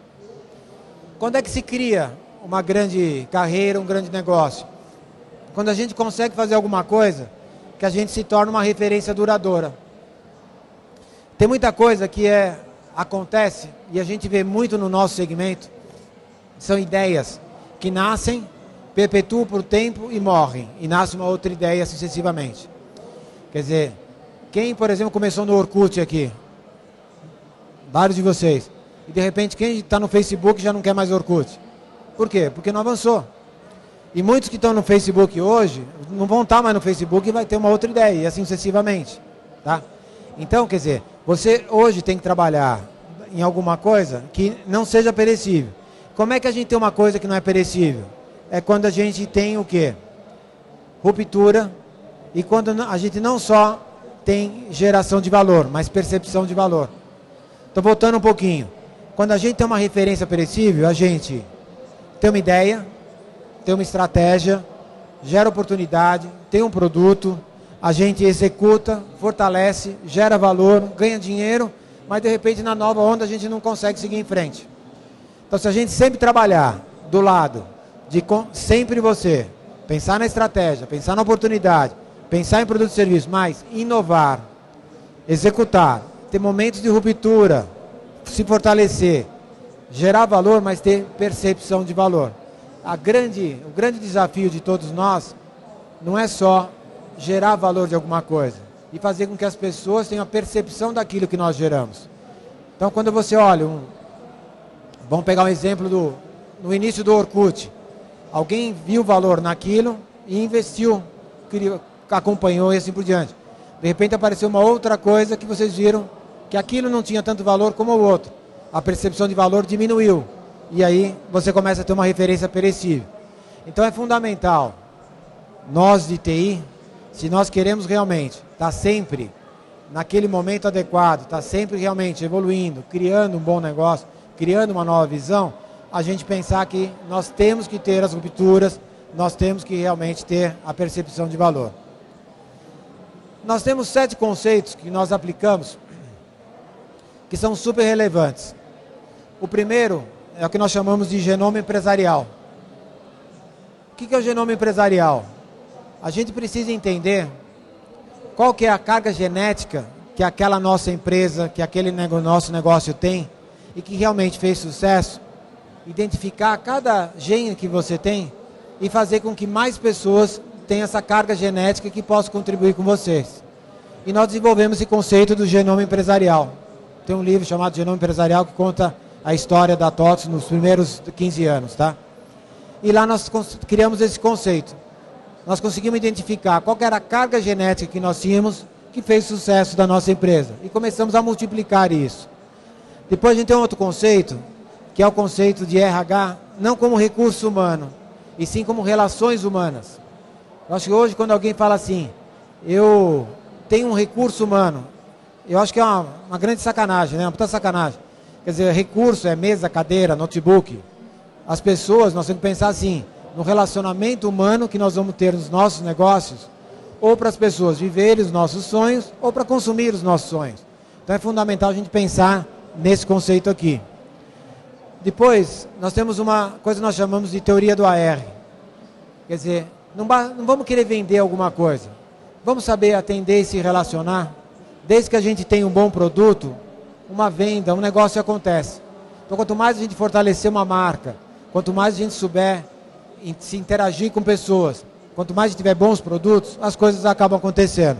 Quando é que se cria uma grande carreira, um grande negócio? Quando a gente consegue fazer alguma coisa que a gente se torna uma referência duradoura. Tem muita coisa que é, acontece, e a gente vê muito no nosso segmento, são ideias que nascem, perpetuam por tempo e morrem, e nasce uma outra ideia sucessivamente. Quer dizer, quem, por exemplo, começou no Orkut aqui? Vários de vocês. E de repente quem está no Facebook já não quer mais Orkut. Por quê? Porque não avançou. E muitos que estão no Facebook hoje não vão estar mais no Facebook e vai ter uma outra ideia, e assim sucessivamente. Tá? Então, quer dizer, você hoje tem que trabalhar em alguma coisa que não seja perecível. Como é que a gente tem uma coisa que não é perecível? É quando a gente tem o quê? Ruptura, e quando a gente não só tem geração de valor, mas percepção de valor. Então, voltando um pouquinho. Quando a gente tem uma referência perecível, a gente tem uma ideia, tem uma estratégia, gera oportunidade, tem um produto, a gente executa, fortalece, gera valor, ganha dinheiro, mas de repente na nova onda a gente não consegue seguir em frente. Então, se a gente sempre trabalhar do lado de sempre você, pensar na estratégia, pensar na oportunidade, pensar em produto e serviço, mas inovar, executar, ter momentos de ruptura, se fortalecer, gerar valor, mas ter percepção de valor. A grande, o grande desafio de todos nós não é só gerar valor de alguma coisa e fazer com que as pessoas tenham a percepção daquilo que nós geramos. Então, quando você olha, um, vamos pegar um exemplo do, no início do Orkut, alguém viu valor naquilo e investiu, criou, acompanhou e assim por diante. De repente apareceu uma outra coisa que vocês viram que aquilo não tinha tanto valor como o outro. A percepção de valor diminuiu. E aí você começa a ter uma referência perecível. Então é fundamental, nós de T I, se nós queremos realmente estar sempre naquele momento adequado, estar sempre realmente evoluindo, criando um bom negócio, criando uma nova visão, a gente pensar que nós temos que ter as rupturas, nós temos que realmente ter a percepção de valor. Nós temos sete conceitos que nós aplicamos que são super relevantes. O primeiro é o que nós chamamos de genoma empresarial. O que é o genoma empresarial? A gente precisa entender qual que é a carga genética que aquela nossa empresa, que aquele nosso negócio tem e que realmente fez sucesso. Identificar cada gene que você tem e fazer com que mais pessoas tenho essa carga genética que posso contribuir com vocês. E nós desenvolvemos esse conceito do genoma empresarial. Tem um livro chamado Genoma Empresarial que conta a história da T O T S nos primeiros quinze anos, tá? E lá nós criamos esse conceito. Nós conseguimos identificar qual era a carga genética que nós tínhamos que fez sucesso da nossa empresa. E começamos a multiplicar isso. Depois a gente tem um outro conceito, que é o conceito de R H, não como recurso humano, e sim como relações humanas. Eu acho que hoje, quando alguém fala assim, eu tenho um recurso humano, eu acho que é uma, uma grande sacanagem, né? Uma puta sacanagem. Quer dizer, recurso é mesa, cadeira, notebook. As pessoas, nós temos que pensar assim, no relacionamento humano que nós vamos ter nos nossos negócios, ou para as pessoas viverem os nossos sonhos, ou para consumir os nossos sonhos. Então é fundamental a gente pensar nesse conceito aqui. Depois, nós temos uma coisa que nós chamamos de teoria do A R. Quer dizer, não, não vamos querer vender alguma coisa. Vamos saber atender e se relacionar. Desde que a gente tenha um bom produto, uma venda, um negócio acontece. Então, quanto mais a gente fortalecer uma marca, quanto mais a gente souber se interagir com pessoas, quanto mais a gente tiver bons produtos, as coisas acabam acontecendo.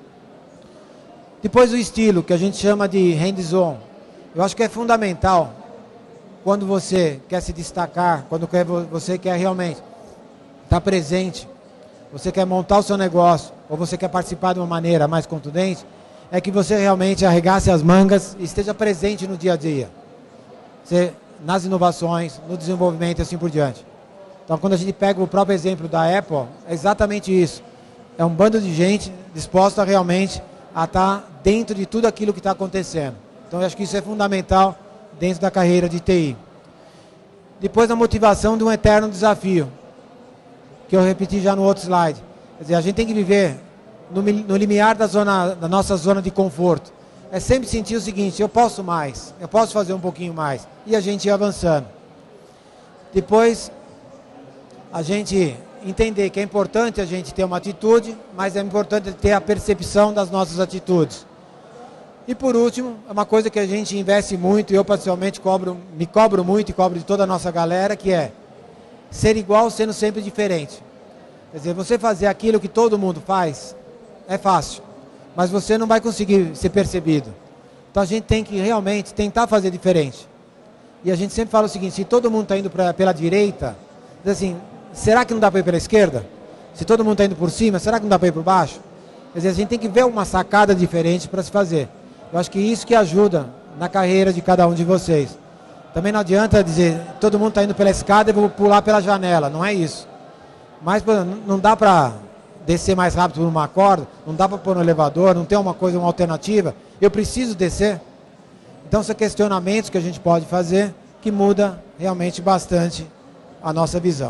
Depois o estilo, que a gente chama de hands-on. Eu acho que é fundamental, quando você quer se destacar, quando você quer realmente estar presente, você quer montar o seu negócio, ou você quer participar de uma maneira mais contundente, é que você realmente arregace as mangas e esteja presente no dia a dia. Você, nas inovações, no desenvolvimento e assim por diante. Então, quando a gente pega o próprio exemplo da Apple, é exatamente isso. É um bando de gente disposta realmente a estar dentro de tudo aquilo que está acontecendo. Então, eu acho que isso é fundamental dentro da carreira de T I. Depois, a motivação de um eterno desafio, que eu repeti já no outro slide. Quer dizer, a gente tem que viver no, no limiar da, zona, da nossa zona de conforto. É sempre sentir o seguinte, eu posso mais, eu posso fazer um pouquinho mais. E a gente ir avançando. Depois, a gente entender que é importante a gente ter uma atitude, mas é importante ter a percepção das nossas atitudes. E por último, é uma coisa que a gente investe muito, e eu pessoalmente cobro, me cobro muito e cobro de toda a nossa galera, que é ser igual sendo sempre diferente. Quer dizer, você fazer aquilo que todo mundo faz é fácil, mas você não vai conseguir ser percebido. Então a gente tem que realmente tentar fazer diferente. E a gente sempre fala o seguinte, se todo mundo está indo pra, pela direita, diz assim, será que não dá para ir pela esquerda? Se todo mundo está indo por cima, será que não dá para ir por baixo? Quer dizer, a gente tem que ver uma sacada diferente para se fazer. Eu acho que isso que ajuda na carreira de cada um de vocês. Também não adianta dizer, todo mundo está indo pela escada e vou pular pela janela, não é isso. Mas não dá para descer mais rápido por uma corda, não dá para pôr no elevador, não tem uma coisa, uma alternativa, eu preciso descer. Então são questionamentos que a gente pode fazer que muda realmente bastante a nossa visão.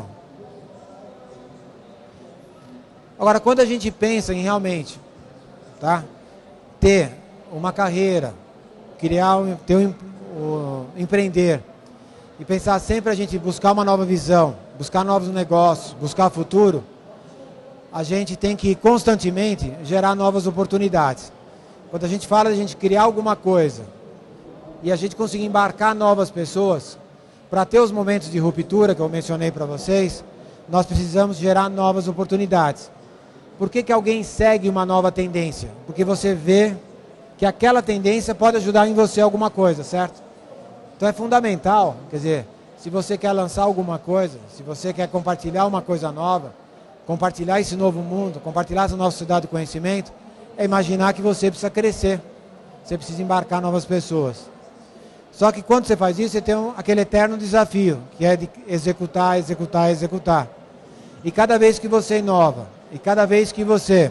Agora, quando a gente pensa em realmente, tá, ter uma carreira, criar, ter um, um, empreender, e pensar sempre a gente buscar uma nova visão, buscar novos negócios, buscar futuro, a gente tem que constantemente gerar novas oportunidades. Quando a gente fala de a gente criar alguma coisa e a gente conseguir embarcar novas pessoas, para ter os momentos de ruptura que eu mencionei para vocês, nós precisamos gerar novas oportunidades. Por que que alguém segue uma nova tendência? Porque você vê que aquela tendência pode ajudar em você alguma coisa, certo? Então é fundamental, quer dizer, se você quer lançar alguma coisa, se você quer compartilhar uma coisa nova, compartilhar esse novo mundo, compartilhar essa nova sociedade de conhecimento, é imaginar que você precisa crescer, você precisa embarcar novas pessoas. Só que quando você faz isso, você tem um, aquele eterno desafio, que é de executar, executar, executar. E cada vez que você inova, e cada vez que você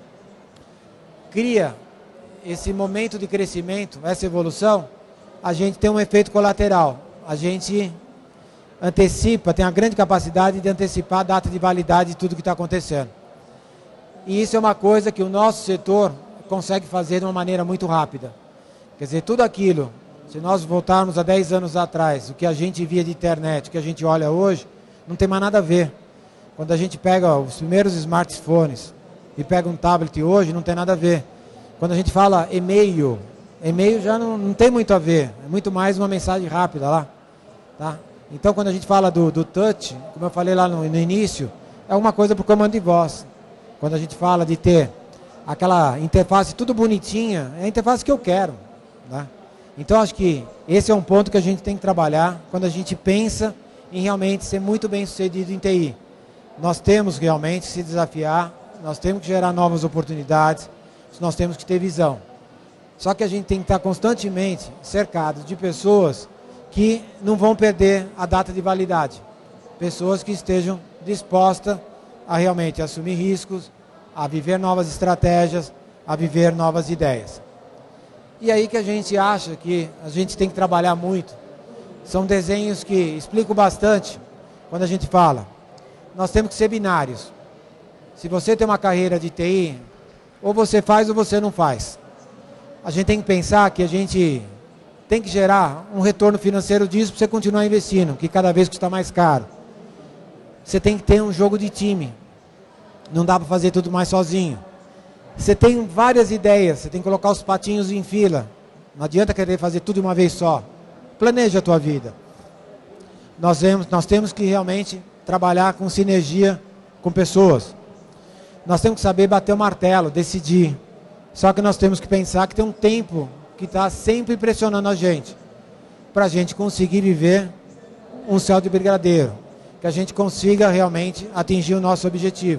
cria esse momento de crescimento, essa evolução, a gente tem um efeito colateral. A gente antecipa, tem a grande capacidade de antecipar a data de validade de tudo que está acontecendo. E isso é uma coisa que o nosso setor consegue fazer de uma maneira muito rápida. Quer dizer, tudo aquilo, se nós voltarmos a dez anos atrás, o que a gente via de internet, o que a gente olha hoje, não tem mais nada a ver. Quando a gente pega os primeiros smartphones e pega um tablet hoje, não tem nada a ver. Quando a gente fala e-mail, e-mail já não, não tem muito a ver, é muito mais uma mensagem rápida lá. Tá? Então, quando a gente fala do, do touch, como eu falei lá no, no início, é uma coisa por comando de voz. quando a gente fala de ter aquela interface tudo bonitinha, é a interface que eu quero, né? Então acho que esse é um ponto que a gente tem que trabalhar quando a gente pensa em realmente ser muito bem sucedido em T I. Nós temos realmente que se desafiar, nós temos que gerar novas oportunidades, nós temos que ter visão. Só que a gente tem que estar constantemente cercado de pessoas que não vão perder a data de validade. Pessoas que estejam dispostas a realmente assumir riscos, a viver novas estratégias, a viver novas ideias. E aí que a gente acha que a gente tem que trabalhar muito. São desenhos que explicam bastante quando a gente fala. Nós temos que ser binários. Se você tem uma carreira de T I, ou você faz ou você não faz. A gente tem que pensar que a gente tem que gerar um retorno financeiro disso para você continuar investindo, que cada vez custa mais caro. Você tem que ter um jogo de time. Não dá para fazer tudo mais sozinho. Você tem várias ideias, você tem que colocar os patinhos em fila. Não adianta querer fazer tudo de uma vez só. Planeja a tua vida. Nós temos, nós temos que realmente trabalhar com sinergia com pessoas. Nós temos que saber bater o martelo, decidir. Só que nós temos que pensar que tem um tempo que está sempre pressionando a gente. Para a gente conseguir viver um céu de brigadeiro. Que a gente consiga realmente atingir o nosso objetivo.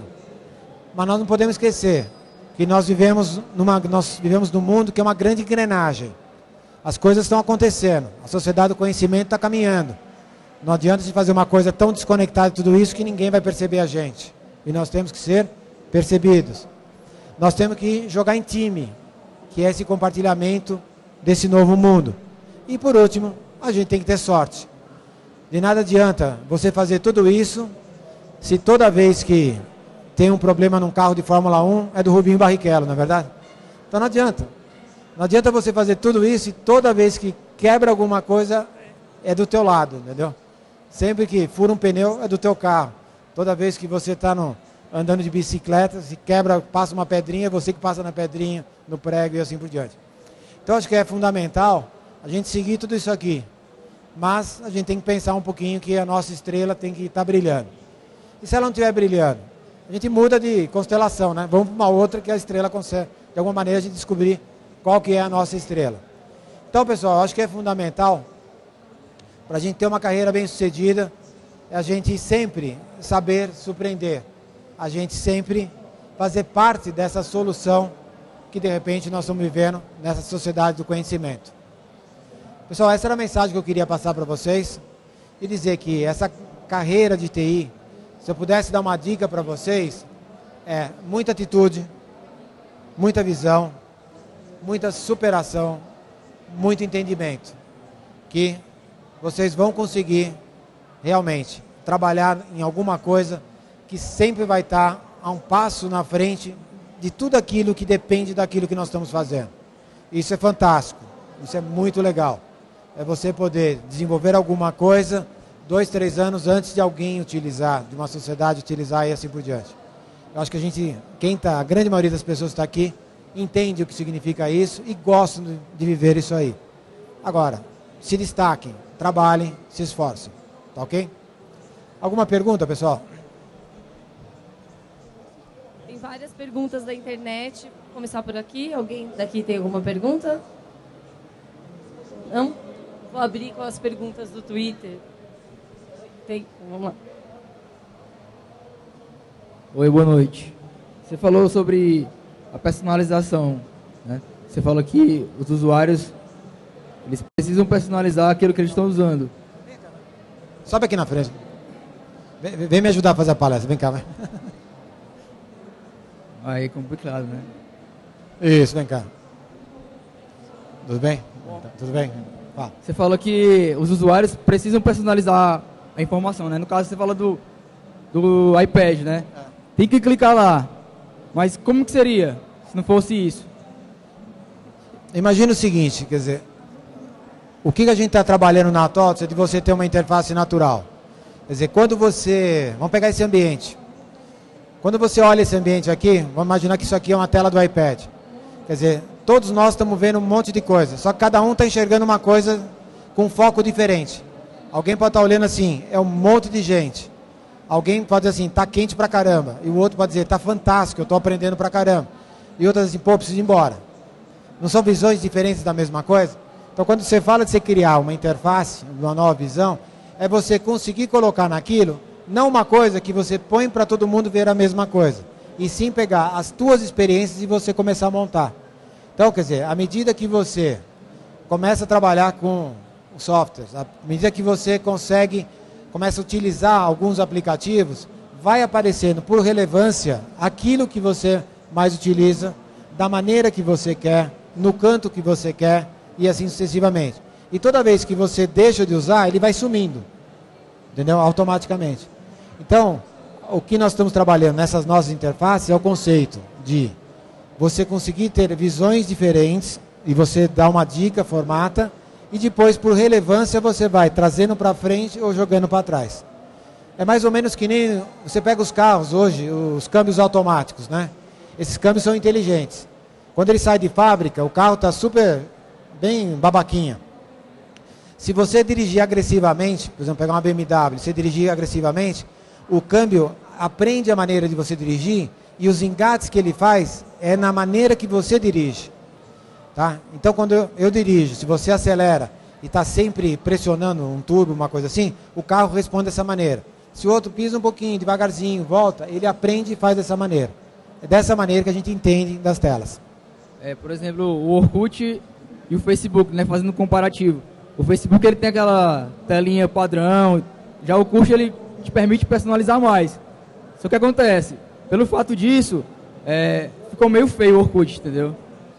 Mas nós não podemos esquecer que nós vivemos, numa, nós vivemos num mundo que é uma grande engrenagem. As coisas estão acontecendo, a sociedade do conhecimento está caminhando. Não adianta de fazer uma coisa tão desconectada de tudo isso que ninguém vai perceber a gente. E nós temos que ser percebidos. Nós temos que jogar em time, que é esse compartilhamento desse novo mundo. E por último, a gente tem que ter sorte. De nada adianta você fazer tudo isso se toda vez que tem um problema num carro de Fórmula um, é do Rubinho Barrichello, não é verdade? Então não adianta. Não adianta você fazer tudo isso e toda vez que quebra alguma coisa, é do teu lado, entendeu? Sempre que fura um pneu, é do teu carro. Toda vez que você está andando de bicicleta, se quebra, passa uma pedrinha, é você que passa na pedrinha, no prego e assim por diante. Então acho que é fundamental a gente seguir tudo isso aqui. Mas a gente tem que pensar um pouquinho que a nossa estrela tem que estar brilhando. E se ela não estiver brilhando? A gente muda de constelação, né? Vamos para uma outra que a estrela consegue, de alguma maneira, a gente descobrir qual que é a nossa estrela. Então, pessoal, eu acho que é fundamental, para a gente ter uma carreira bem sucedida, é a gente sempre saber surpreender. A gente sempre fazer parte dessa solução que, de repente, nós estamos vivendo nessa sociedade do conhecimento. Pessoal, essa era a mensagem que eu queria passar para vocês e dizer que essa carreira de T I, se eu pudesse dar uma dica para vocês, é muita atitude, muita visão, muita superação, muito entendimento. Que vocês vão conseguir realmente trabalhar em alguma coisa que sempre vai estar a um passo na frente de tudo aquilo que depende daquilo que nós estamos fazendo. Isso é fantástico, isso é muito legal. É você poder desenvolver alguma coisa dois, três anos antes de alguém utilizar, de uma sociedade utilizar e assim por diante. Eu acho que a gente, quem está, a grande maioria das pessoas que está aqui, entende o que significa isso e gostam de viver isso aí. Agora, se destaquem, trabalhem, se esforcem. Tá ok? Alguma pergunta, pessoal? Tem várias perguntas da internet. Vou começar por aqui. Alguém daqui tem alguma pergunta? Não? Vou abrir com as perguntas do Twitter. Tem, vamos lá. Oi, boa noite. Você falou sobre a personalização, né? Você falou que os usuários eles precisam personalizar aquilo que eles estão usando. Sobe aqui na frente. Vem, vem me ajudar a fazer a palestra. Vem cá, vai. Aí é complicado, né? Isso, vem cá. Tudo bem? Tudo bem? Fala. Você falou que os usuários precisam personalizar a informação, né? No caso, você fala do, do iPad, né? É. Tem que clicar lá. Mas como que seria se não fosse isso? Imagina o seguinte, quer dizer, o que a gente está trabalhando na TOTS é de você ter uma interface natural. Quer dizer, quando você... Vamos pegar esse ambiente. Quando você olha esse ambiente aqui, vamos imaginar que isso aqui é uma tela do iPad. Quer dizer, todos nós estamos vendo um monte de coisa, só que cada um está enxergando uma coisa com um foco diferente. Alguém pode estar olhando assim, é um monte de gente. Alguém pode dizer assim, tá quente pra caramba. E o outro pode dizer, tá fantástico, eu tô aprendendo pra caramba. E outro diz assim, pô, preciso ir embora. Não são visões diferentes da mesma coisa? Então, quando você fala de você criar uma interface, uma nova visão, é você conseguir colocar naquilo, não uma coisa que você põe para todo mundo ver a mesma coisa, e sim pegar as tuas experiências e você começar a montar. Então, quer dizer, à medida que você começa a trabalhar com softwares, à medida que você consegue, começa a utilizar alguns aplicativos, vai aparecendo por relevância aquilo que você mais utiliza, da maneira que você quer, no canto que você quer, e assim sucessivamente. E toda vez que você deixa de usar, ele vai sumindo, entendeu? Automaticamente. Então, o que nós estamos trabalhando nessas nossas interfaces é o conceito de você conseguir ter visões diferentes, e você dá uma dica, formata, e depois, por relevância, você vai trazendo para frente ou jogando para trás. É mais ou menos que nem você pega os carros hoje, os câmbios automáticos, né? Esses câmbios são inteligentes. Quando ele sai de fábrica, o carro está super bem babaquinha. Se você dirigir agressivamente, por exemplo, pegar uma B M W, você dirigir agressivamente, o câmbio aprende a maneira de você dirigir e os engates que ele faz é na maneira que você dirige. Tá? Então, quando eu, eu dirijo, se você acelera e está sempre pressionando um turbo, uma coisa assim, o carro responde dessa maneira. Se o outro pisa um pouquinho, devagarzinho, volta, ele aprende e faz dessa maneira. É dessa maneira que a gente entende das telas. É, por exemplo, o Orkut e o Facebook, né, fazendo um comparativo. O Facebook ele tem aquela telinha padrão, já o Orkut ele te permite personalizar mais. Só que acontece, pelo fato disso, é, ficou meio feio o Orkut, entendeu?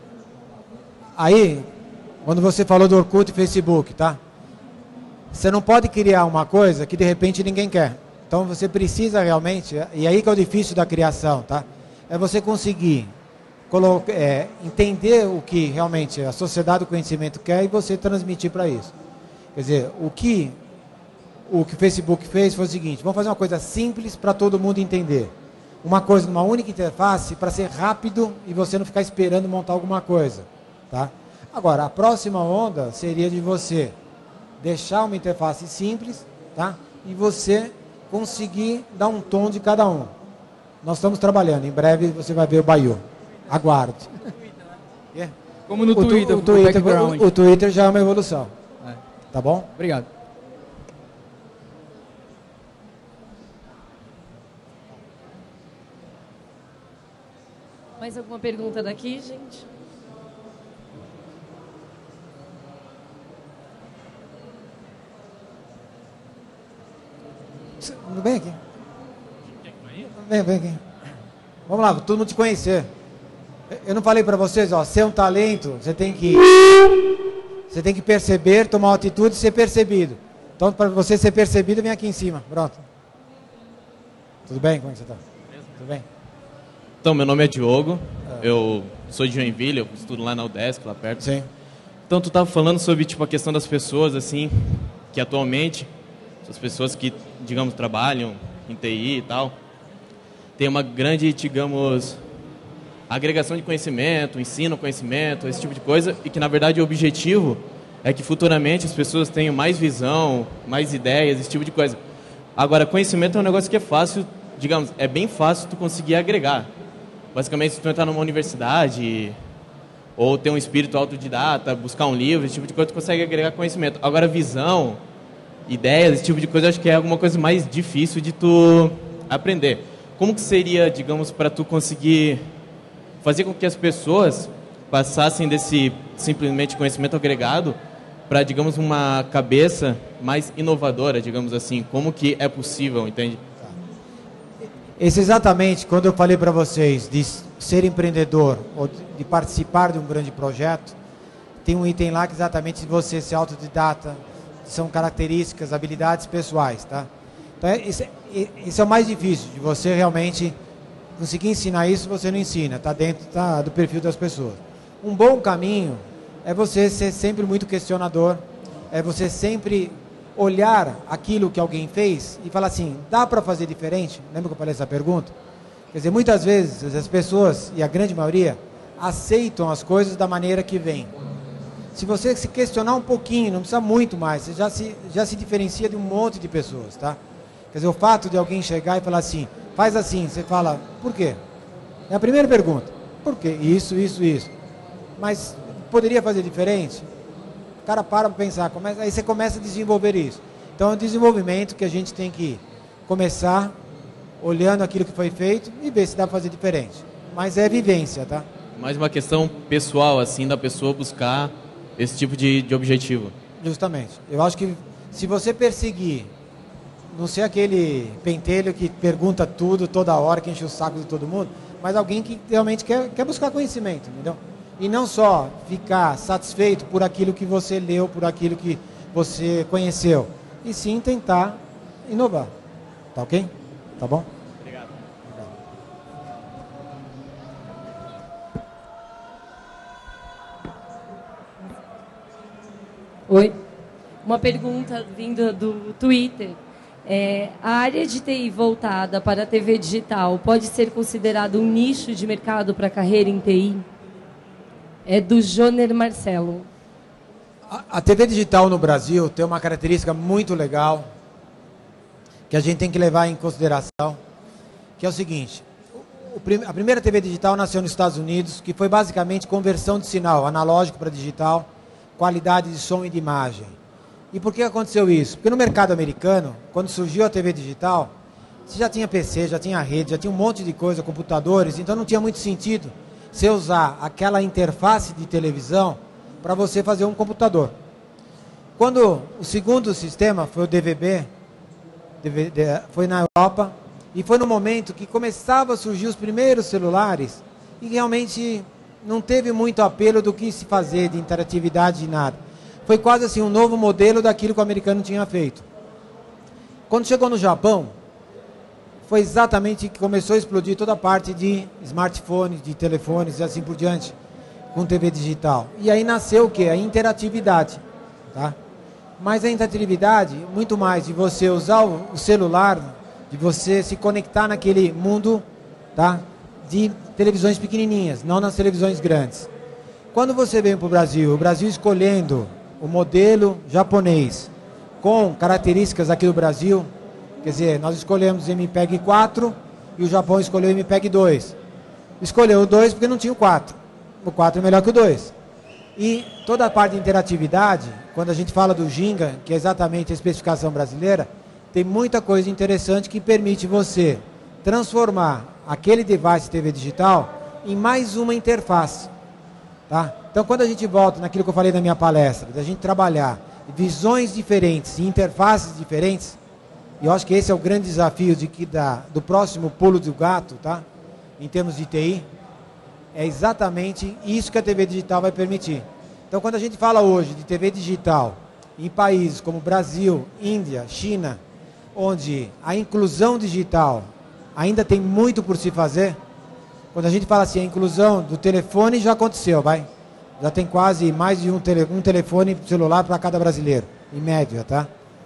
Aí, quando você falou do Orkut e Facebook, tá? Você não pode criar uma coisa que de repente ninguém quer. Então você precisa realmente, e aí que é o difícil da criação, tá? É você conseguir colocar, é, entender o que realmente a sociedade do conhecimento quer e você transmitir para isso. Quer dizer, o que o que o Facebook fez foi o seguinte, vamos fazer uma coisa simples para todo mundo entender. Uma coisa numa única interface para ser rápido e você não ficar esperando montar alguma coisa. Tá? Agora, a próxima onda seria de você deixar uma interface simples, tá? E você conseguir dar um tom de cada um. Nós estamos trabalhando, em breve você vai ver o Baiô. Aguarde. Yeah. Como no o tu, Twitter, o, Twitter o, o Twitter já é uma evolução. É. Tá bom? Obrigado. Mais alguma pergunta daqui, gente? Vem aqui. Vem, vem aqui. Vamos lá, todo mundo te conhecer. Eu não falei para vocês, ó, ser um talento, você tem que você tem que perceber, tomar uma atitude e ser percebido. Então, para você ser percebido, vem aqui em cima. Pronto. Tudo bem? Como é que você está? Tudo bem? Então, meu nome é Diogo. É. Eu sou de Joinville, eu estudo lá na U D E S C, lá perto. Sim. Então, tu estava falando sobre tipo, a questão das pessoas, assim, que atualmente, as pessoas que, digamos, trabalham em T I e tal, tem uma grande, digamos, agregação de conhecimento, ensino conhecimento, esse tipo de coisa, e que, na verdade, o objetivo é que futuramente as pessoas tenham mais visão, mais ideias, esse tipo de coisa. Agora, conhecimento é um negócio que é fácil, digamos, é bem fácil tu conseguir agregar. Basicamente, se tu entrar numa universidade ou ter um espírito autodidata, buscar um livro, esse tipo de coisa, tu consegue agregar conhecimento. Agora, visão, ideias, esse tipo de coisa, eu acho que é alguma coisa mais difícil de tu aprender. Como que seria, digamos, para tu conseguir fazer com que as pessoas passassem desse simplesmente conhecimento agregado para, digamos, uma cabeça mais inovadora, digamos assim? Como que é possível, entende? Esse exatamente, quando eu falei para vocês de ser empreendedor ou de participar de um grande projeto, tem um item lá que exatamente você ser autodidata, são características, habilidades pessoais, tá? Então, esse, esse é o mais difícil, de você realmente conseguir ensinar isso, você não ensina, está dentro tá, do perfil das pessoas. Um bom caminho é você ser sempre muito questionador, é você sempre olhar aquilo que alguém fez e falar assim, dá para fazer diferente? Lembra que eu falei essa pergunta? Quer dizer, muitas vezes as pessoas, e a grande maioria, aceitam as coisas da maneira que vem. Se você se questionar um pouquinho, não precisa muito mais, você já se, já se diferencia de um monte de pessoas, tá? Quer dizer, o fato de alguém chegar e falar assim, faz assim, você fala, por quê? É a primeira pergunta. Por quê? Isso, isso, isso. Mas poderia fazer diferente? O cara para para pensar, começa, aí você começa a desenvolver isso. Então é um desenvolvimento que a gente tem que começar olhando aquilo que foi feito e ver se dá para fazer diferente. Mas é vivência, tá? Mais uma questão pessoal, assim, da pessoa buscar esse tipo de, de objetivo. Justamente. Eu acho que se você perseguir, não ser aquele pentelho que pergunta tudo, toda hora, que enche o saco de todo mundo, mas alguém que realmente quer, quer buscar conhecimento, entendeu? E não só ficar satisfeito por aquilo que você leu, por aquilo que você conheceu, e sim tentar inovar. Tá ok? Tá bom? Obrigado. Oi. Uma pergunta vinda do Twitter. É, a área de T I voltada para a T V digital pode ser considerada um nicho de mercado para a carreira em T I? É do Joner Marcelo. A, a T V digital no Brasil tem uma característica muito legal que a gente tem que levar em consideração, que é o seguinte, o, o, a primeira T V digital nasceu nos Estados Unidos, que foi basicamente conversão de sinal analógico para digital, qualidade de som e de imagem. E por que aconteceu isso? Porque no mercado americano, quando surgiu a T V digital, você já tinha P C, já tinha rede, já tinha um monte de coisa, computadores, então não tinha muito sentido você usar aquela interface de televisão para você fazer um computador. Quando o segundo sistema foi o D V B, D V D, foi na Europa, e foi no momento que começava a surgir os primeiros celulares, e realmente não teve muito apelo do que se fazer de interatividade de nada. Foi quase assim um novo modelo daquilo que o americano tinha feito. Quando chegou no Japão, foi exatamente que começou a explodir toda a parte de smartphones, de telefones e assim por diante, com T V digital. E aí nasceu o quê? A interatividade. Tá? Mas a interatividade, muito mais de você usar o celular, de você se conectar naquele mundo, tá? De televisões pequenininhas, não nas televisões grandes. Quando você veio para o Brasil, o Brasil escolhendo o modelo japonês com características aqui do Brasil, quer dizer, nós escolhemos o M P E G quatro e o Japão escolheu o M P E G dois. Escolheu o dois porque não tinha o quatro. O quatro é melhor que o dois. E toda a parte de interatividade, quando a gente fala do Ginga, que é exatamente a especificação brasileira, tem muita coisa interessante que permite você transformar aquele device T V digital em mais uma interface. Tá? Então, quando a gente volta naquilo que eu falei na minha palestra, da gente trabalhar visões diferentes e interfaces diferentes, e eu acho que esse é o grande desafio de que da, do próximo pulo do gato, tá? Em termos de T I, é exatamente isso que a T V digital vai permitir. Então, quando a gente fala hoje de T V digital em países como Brasil, Índia, China, onde a inclusão digital ainda tem muito por se fazer, quando a gente fala assim, a inclusão do telefone já aconteceu, vai? Já tem quase mais de um, tele, um telefone celular para cada brasileiro, em média, tá?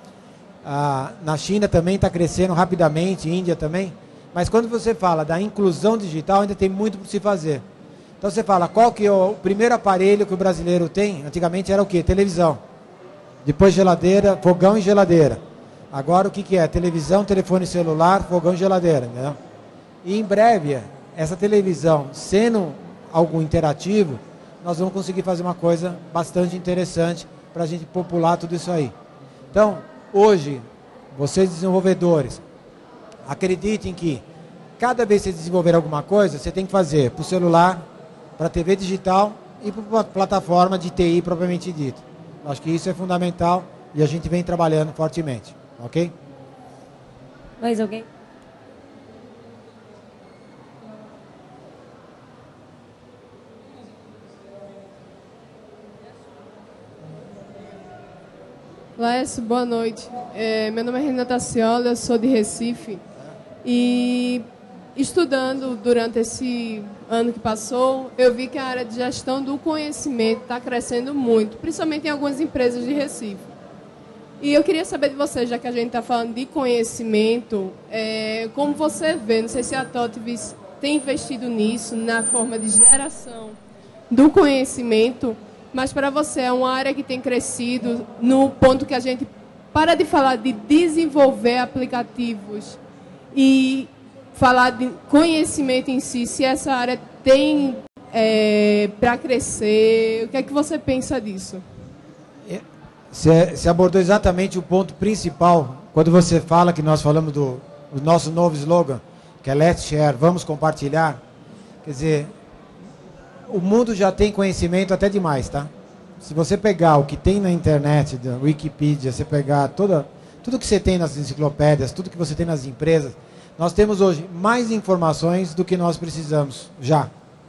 Ah, na China também está crescendo rapidamente, Índia também, mas quando você fala da inclusão digital, ainda tem muito por se fazer. Então você fala, qual que é o primeiro aparelho que o brasileiro tem? Antigamente era o quê? Televisão. Depois geladeira, fogão e geladeira. Agora o que, que é? Televisão, telefone celular, fogão e geladeira, entendeu? E em breve, essa televisão sendo algo interativo, nós vamos conseguir fazer uma coisa bastante interessante para a gente popular tudo isso aí. Então, hoje, vocês desenvolvedores, acreditem que cada vez que você desenvolver alguma coisa, você tem que fazer para o celular, para a T V digital e para a plataforma de T I propriamente dita. Acho que isso é fundamental e a gente vem trabalhando fortemente, ok? Mais alguém? Laércio, boa noite. É, meu nome é Renata Ciola, eu sou de Recife. E estudando durante esse ano que passou, eu vi que a área de gestão do conhecimento está crescendo muito, principalmente em algumas empresas de Recife. E eu queria saber de você, já que a gente está falando de conhecimento, é, como você vê, não sei se a Totvis tem investido nisso, na forma de geração do conhecimento, mas para você é uma área que tem crescido no ponto que a gente para de falar de desenvolver aplicativos e falar de conhecimento em si, se essa área tem é, para crescer, o que é que você pensa disso? Você abordou exatamente o ponto principal quando você fala que nós falamos do, do nosso novo slogan, que é Let's Share, vamos compartilhar. Quer dizer, o mundo já tem conhecimento até demais, tá? Se você pegar o que tem na internet, da Wikipedia, você pegar toda, tudo que você tem nas enciclopédias, tudo que você tem nas empresas, nós temos hoje mais informações do que nós precisamos já.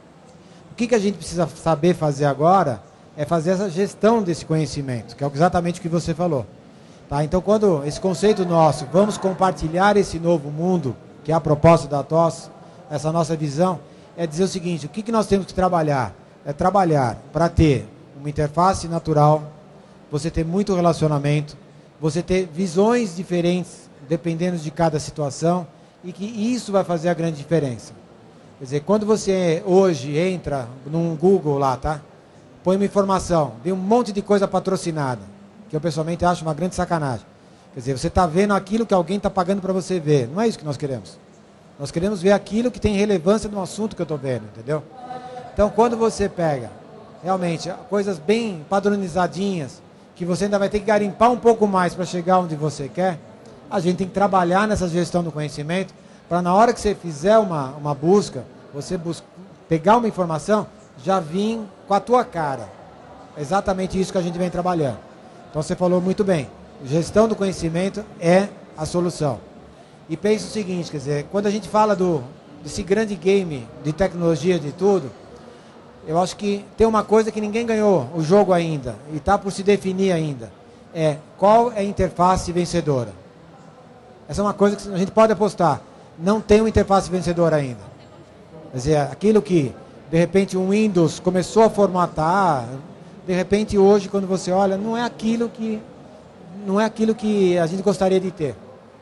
O que, que a gente precisa saber fazer agora é fazer essa gestão desse conhecimento, que é exatamente o que você falou. Tá? Então, quando esse conceito nosso, vamos compartilhar esse novo mundo, que é a proposta da T O S, essa nossa visão, é dizer o seguinte, o que, que nós temos que trabalhar? É trabalhar para ter uma interface natural, você ter muito relacionamento, você ter visões diferentes, dependendo de cada situação, e que isso vai fazer a grande diferença. Quer dizer, quando você hoje entra num Google lá, tá? Põe uma informação, vê um monte de coisa patrocinada, que eu pessoalmente acho uma grande sacanagem. Quer dizer, você está vendo aquilo que alguém está pagando para você ver. Não é isso que nós queremos. Nós queremos ver aquilo que tem relevância no assunto que eu estou vendo, entendeu? Então, quando você pega, realmente, coisas bem padronizadinhas, que você ainda vai ter que garimpar um pouco mais para chegar onde você quer, a gente tem que trabalhar nessa gestão do conhecimento, para na hora que você fizer uma, uma busca, você busca, pegar uma informação, já vir com a tua cara. É exatamente isso que a gente vem trabalhando. Então, você falou muito bem. Gestão do conhecimento é a solução. E pense o seguinte, quer dizer, quando a gente fala do, desse grande game de tecnologia, de tudo, eu acho que tem uma coisa que ninguém ganhou o jogo ainda, e está por se definir ainda, é qual é a interface vencedora. Essa é uma coisa que a gente pode apostar. Não tem uma interface vencedora ainda. Quer dizer, aquilo que, de repente, o Windows começou a formatar, de repente, hoje, quando você olha, não é aquilo que, não é aquilo que a gente gostaria de ter.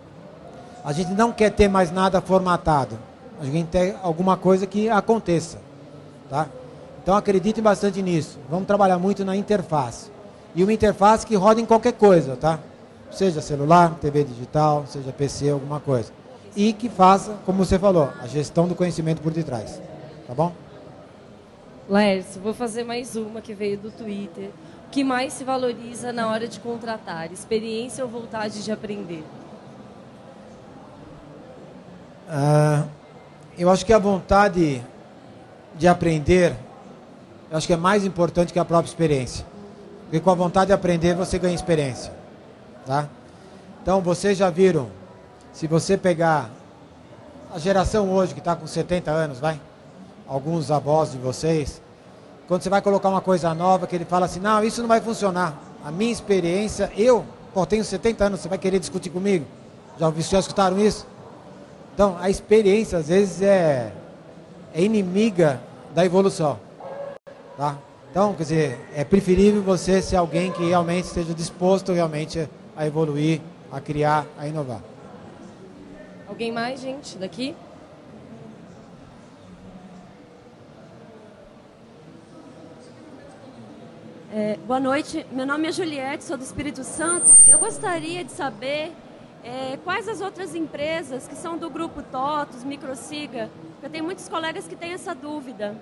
A gente não quer ter mais nada formatado. A gente quer alguma coisa que aconteça. Tá? Então, acreditem bastante nisso. Vamos trabalhar muito na interface. E uma interface que roda em qualquer coisa, tá? Seja celular, T V digital, seja P C, alguma coisa. E que faça, como você falou, a gestão do conhecimento por detrás. Tá bom? Laércio, vou fazer mais uma que veio do Twitter. O que mais se valoriza na hora de contratar? Experiência ou vontade de aprender? Ah, eu acho que a vontade de aprender, eu acho que é mais importante que a própria experiência. Porque com a vontade de aprender, você ganha experiência. Tá? Então, vocês já viram, se você pegar a geração hoje, que está com setenta anos, vai, alguns avós de vocês, quando você vai colocar uma coisa nova, que ele fala assim, não, isso não vai funcionar. A minha experiência, eu, pô, tenho setenta anos, você vai querer discutir comigo? Já ouviram, já escutaram isso? Então, a experiência, às vezes, é, é inimiga da evolução. Tá? Então, quer dizer, é preferível você ser alguém que realmente esteja disposto realmente a evoluir, a criar, a inovar. Alguém mais, gente, daqui? É, boa noite, meu nome é Juliette, sou do Espírito Santo. Eu gostaria de saber é, quais as outras empresas que são do grupo TOTOS, Microsiga, eu tenho muitos colegas que têm essa dúvida.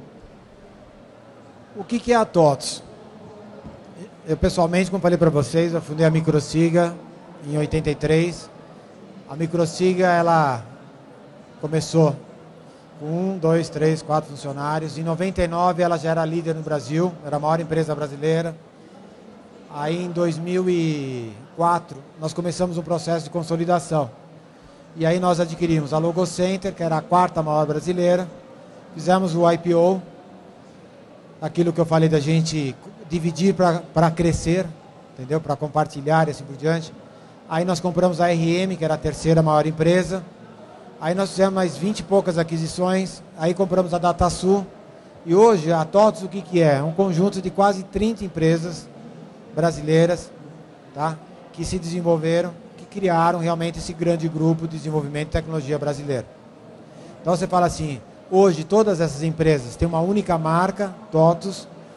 O que, que é a TOTOS? Eu, pessoalmente, como falei para vocês, eu fundei a Microsiga em oitenta e três. A Microsiga, ela começou com um, dois, três, quatro funcionários. Em noventa e nove, ela já era líder no Brasil, era a maior empresa brasileira. Aí, em dois mil e quatro, nós começamos um processo de consolidação. E aí nós adquirimos a Logocenter, que era a quarta maior brasileira. Fizemos o I P O, aquilo que eu falei da gente dividir para crescer, entendeu? Para compartilhar e assim por diante. Aí nós compramos a R M, que era a terceira maior empresa. Aí nós fizemos mais vinte e poucas aquisições. Aí compramos a DataSul. E hoje a TOTOS o que, que é? Um conjunto de quase trinta empresas brasileiras, tá? Que se desenvolveram, que criaram realmente esse grande grupo de desenvolvimento de tecnologia brasileira. Então você fala assim, hoje todas essas empresas têm uma única marca, TOTOS,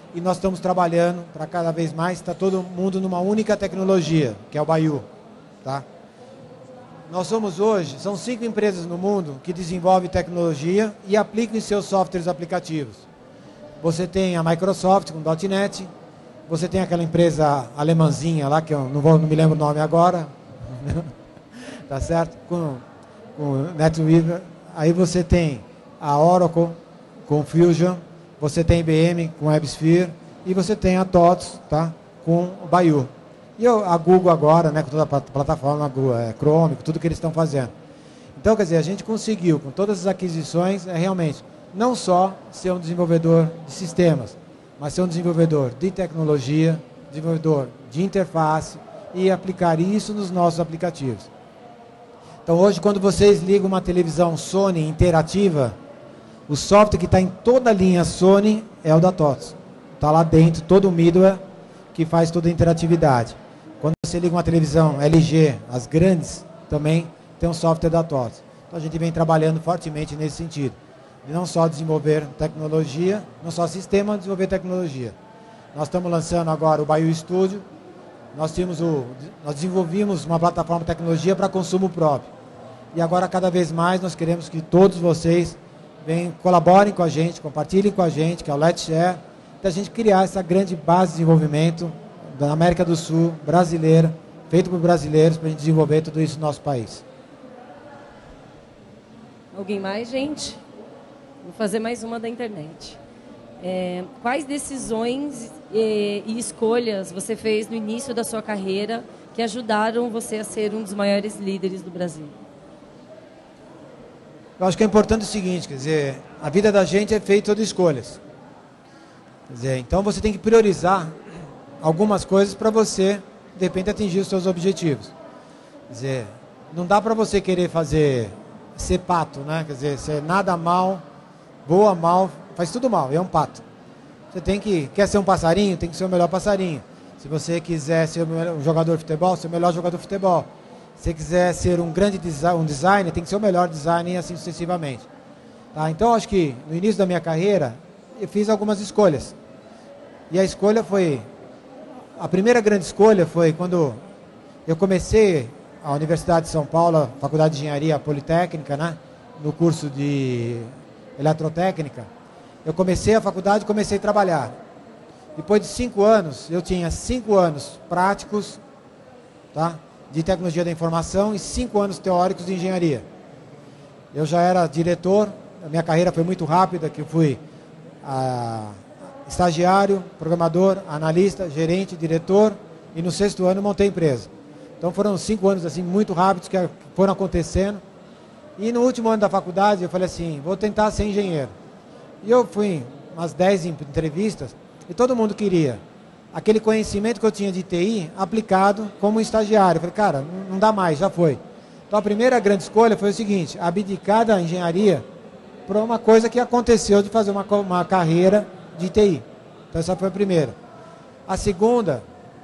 e nós estamos trabalhando para cada vez mais, está todo mundo numa única tecnologia, que é o Baiu. Tá? Nós somos hoje, são cinco empresas no mundo que desenvolvem tecnologia e aplicam em seus softwares aplicativos. Você tem a Microsoft com .ponto net, você tem aquela empresa alemãzinha lá, que eu não, vou, não me lembro o nome agora, tá certo? Com, com NetWeaver. Aí você tem a Oracle com Fusion, você tem I B M com WebSphere e você tem a T O T S, tá? Com o Baiu. E a Google agora, né, com toda a plataforma, a Google, é, Chrome, com tudo que eles estão fazendo. Então, quer dizer, a gente conseguiu, com todas as aquisições, é realmente não só ser um desenvolvedor de sistemas, mas ser um desenvolvedor de tecnologia, desenvolvedor de interface e aplicar isso nos nossos aplicativos. Então, hoje, quando vocês ligam uma televisão Sony interativa, o software que está em toda a linha Sony é o da T O T S. Está lá dentro, todo o middleware que faz toda a interatividade. Quando você liga uma televisão L G, as grandes, também tem um software da T O T S. Então a gente vem trabalhando fortemente nesse sentido. De não só desenvolver tecnologia, não só sistema, desenvolver tecnologia. Nós estamos lançando agora o Baiu Studio. Nós, tínhamos o, nós desenvolvimos uma plataforma de tecnologia para consumo próprio. E agora, cada vez mais, nós queremos que todos vocês venham, colaborem com a gente, compartilhem com a gente, que é o Let's Share, da gente criar essa grande base de desenvolvimento da América do Sul, brasileira, feito por brasileiros, para a gente desenvolver tudo isso no nosso país. Alguém mais, gente? Vou fazer mais uma da internet. É, quais decisões e, e escolhas você fez no início da sua carreira que ajudaram você a ser um dos maiores líderes do Brasil? Eu acho que é importante o seguinte, quer dizer, a vida da gente é feita de escolhas. Quer dizer, então você tem que priorizar algumas coisas para você, de repente, atingir os seus objetivos. Quer dizer, não dá para você querer fazer, ser pato, né? Quer dizer, ser nada mal, voa mal, faz tudo mal, é um pato. Você tem que, quer ser um passarinho, tem que ser o melhor passarinho. Se você quiser ser um jogador de futebol, ser o melhor jogador de futebol. Se você quiser ser um grande desi- um designer, tem que ser o melhor designer e assim sucessivamente. Tá? Então, acho que no início da minha carreira, eu fiz algumas escolhas. E a escolha foi... A primeira grande escolha foi quando eu comecei a Universidade de São Paulo, a Faculdade de Engenharia Politécnica, né? No curso de Eletrotécnica. Eu comecei a faculdade e comecei a trabalhar. Depois de cinco anos, eu tinha cinco anos práticos, tá? De tecnologia da informação e cinco anos teóricos de engenharia. Eu já era diretor, a minha carreira foi muito rápida, que eu fui a, estagiário, programador, analista, gerente, diretor, e no sexto ano montei a empresa. Então foram cinco anos assim muito rápidos que foram acontecendo. E no último ano da faculdade eu falei assim, vou tentar ser engenheiro. E eu fui em umas dez entrevistas e todo mundo queria aquele conhecimento que eu tinha de T I aplicado como estagiário. Eu falei, cara, não dá mais, já foi. Então a primeira grande escolha foi o seguinte, abdicar da engenharia por uma coisa que aconteceu de fazer uma, uma carreira de T I. Então essa foi a primeira. A segunda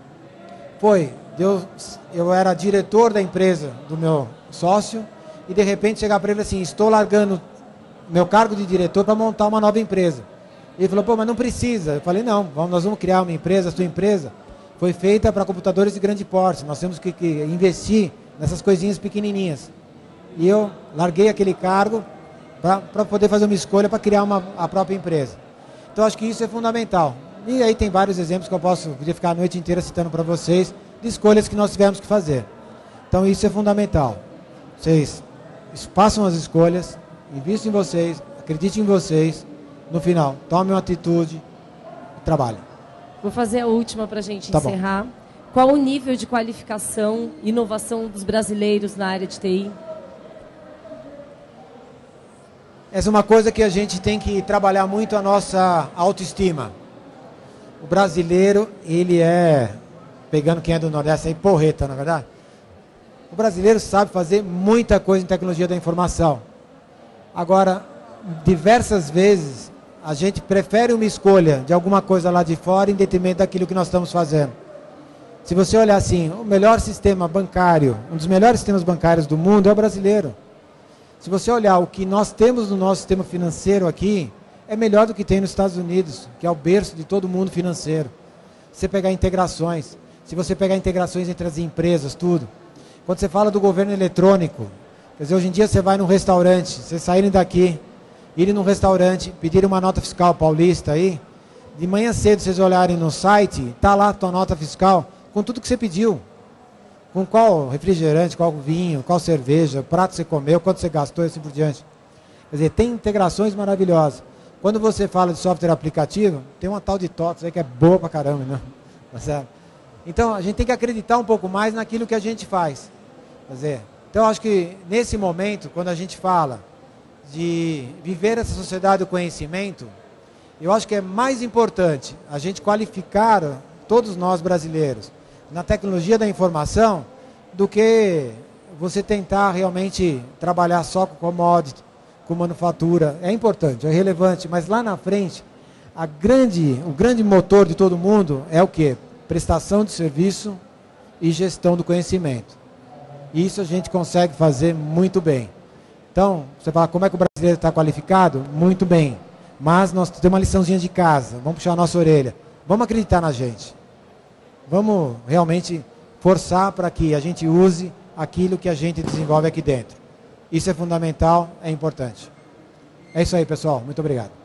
foi, eu, eu era diretor da empresa do meu sócio e de repente chegar para ele assim, estou largando meu cargo de diretor para montar uma nova empresa. Ele falou, pô, mas não precisa. Eu falei, não, vamos, nós vamos criar uma empresa, a sua empresa foi feita para computadores de grande porte, nós temos que, que investir nessas coisinhas pequenininhas. E eu larguei aquele cargo para poder fazer uma escolha para criar uma, a própria empresa. Então acho que isso é fundamental. E aí tem vários exemplos que eu posso podia ficar a noite inteira citando para vocês, de escolhas que nós tivemos que fazer. Então isso é fundamental. Vocês façam as escolhas, invistam em vocês, acreditem em vocês, no final, tomem uma atitude e trabalhem. Vou fazer a última para a gente Tá encerrar. Bom. Qual o nível de qualificação e inovação dos brasileiros na área de T I? Essa é uma coisa que a gente tem que trabalhar muito a nossa autoestima. O brasileiro, ele é, pegando quem é do Nordeste aí, porreta, na verdade. O brasileiro sabe fazer muita coisa em tecnologia da informação. Agora, diversas vezes, a gente prefere uma escolha de alguma coisa lá de fora em detrimento daquilo que nós estamos fazendo. Se você olhar assim, o melhor sistema bancário, um dos melhores sistemas bancários do mundo é o brasileiro. Se você olhar o que nós temos no nosso sistema financeiro aqui, é melhor do que tem nos Estados Unidos, que é o berço de todo mundo financeiro. Se você pegar integrações, se você pegar integrações entre as empresas, tudo. Quando você fala do governo eletrônico, quer dizer, hoje em dia você vai num restaurante, vocês saírem daqui, irem num restaurante, pedirem uma nota fiscal paulista aí, de manhã cedo vocês olharem no site, tá lá a tua nota fiscal, com tudo que você pediu. Com qual refrigerante, qual vinho, qual cerveja, prato que você comeu, quanto você gastou e assim por diante. Quer dizer, tem integrações maravilhosas. Quando você fala de software aplicativo, tem uma tal de T O T S aí que é boa pra caramba, né? Tá certo? Então, a gente tem que acreditar um pouco mais naquilo que a gente faz. Quer dizer, então, eu acho que nesse momento, quando a gente fala de viver essa sociedade do conhecimento, eu acho que é mais importante a gente qualificar todos nós brasileiros na tecnologia da informação do que você tentar realmente trabalhar só com commodity, com manufatura. É importante, é relevante, mas lá na frente, a grande, o grande motor de todo mundo é o quê? Prestação de serviço e gestão do conhecimento. Isso a gente consegue fazer muito bem. Então, você fala, como é que o brasileiro está qualificado? Muito bem. Mas nós temos uma liçãozinha de casa, vamos puxar a nossa orelha. Vamos acreditar na gente. Vamos realmente forçar para que a gente use aquilo que a gente desenvolve aqui dentro. Isso é fundamental, é importante. É isso aí, pessoal. Muito obrigado.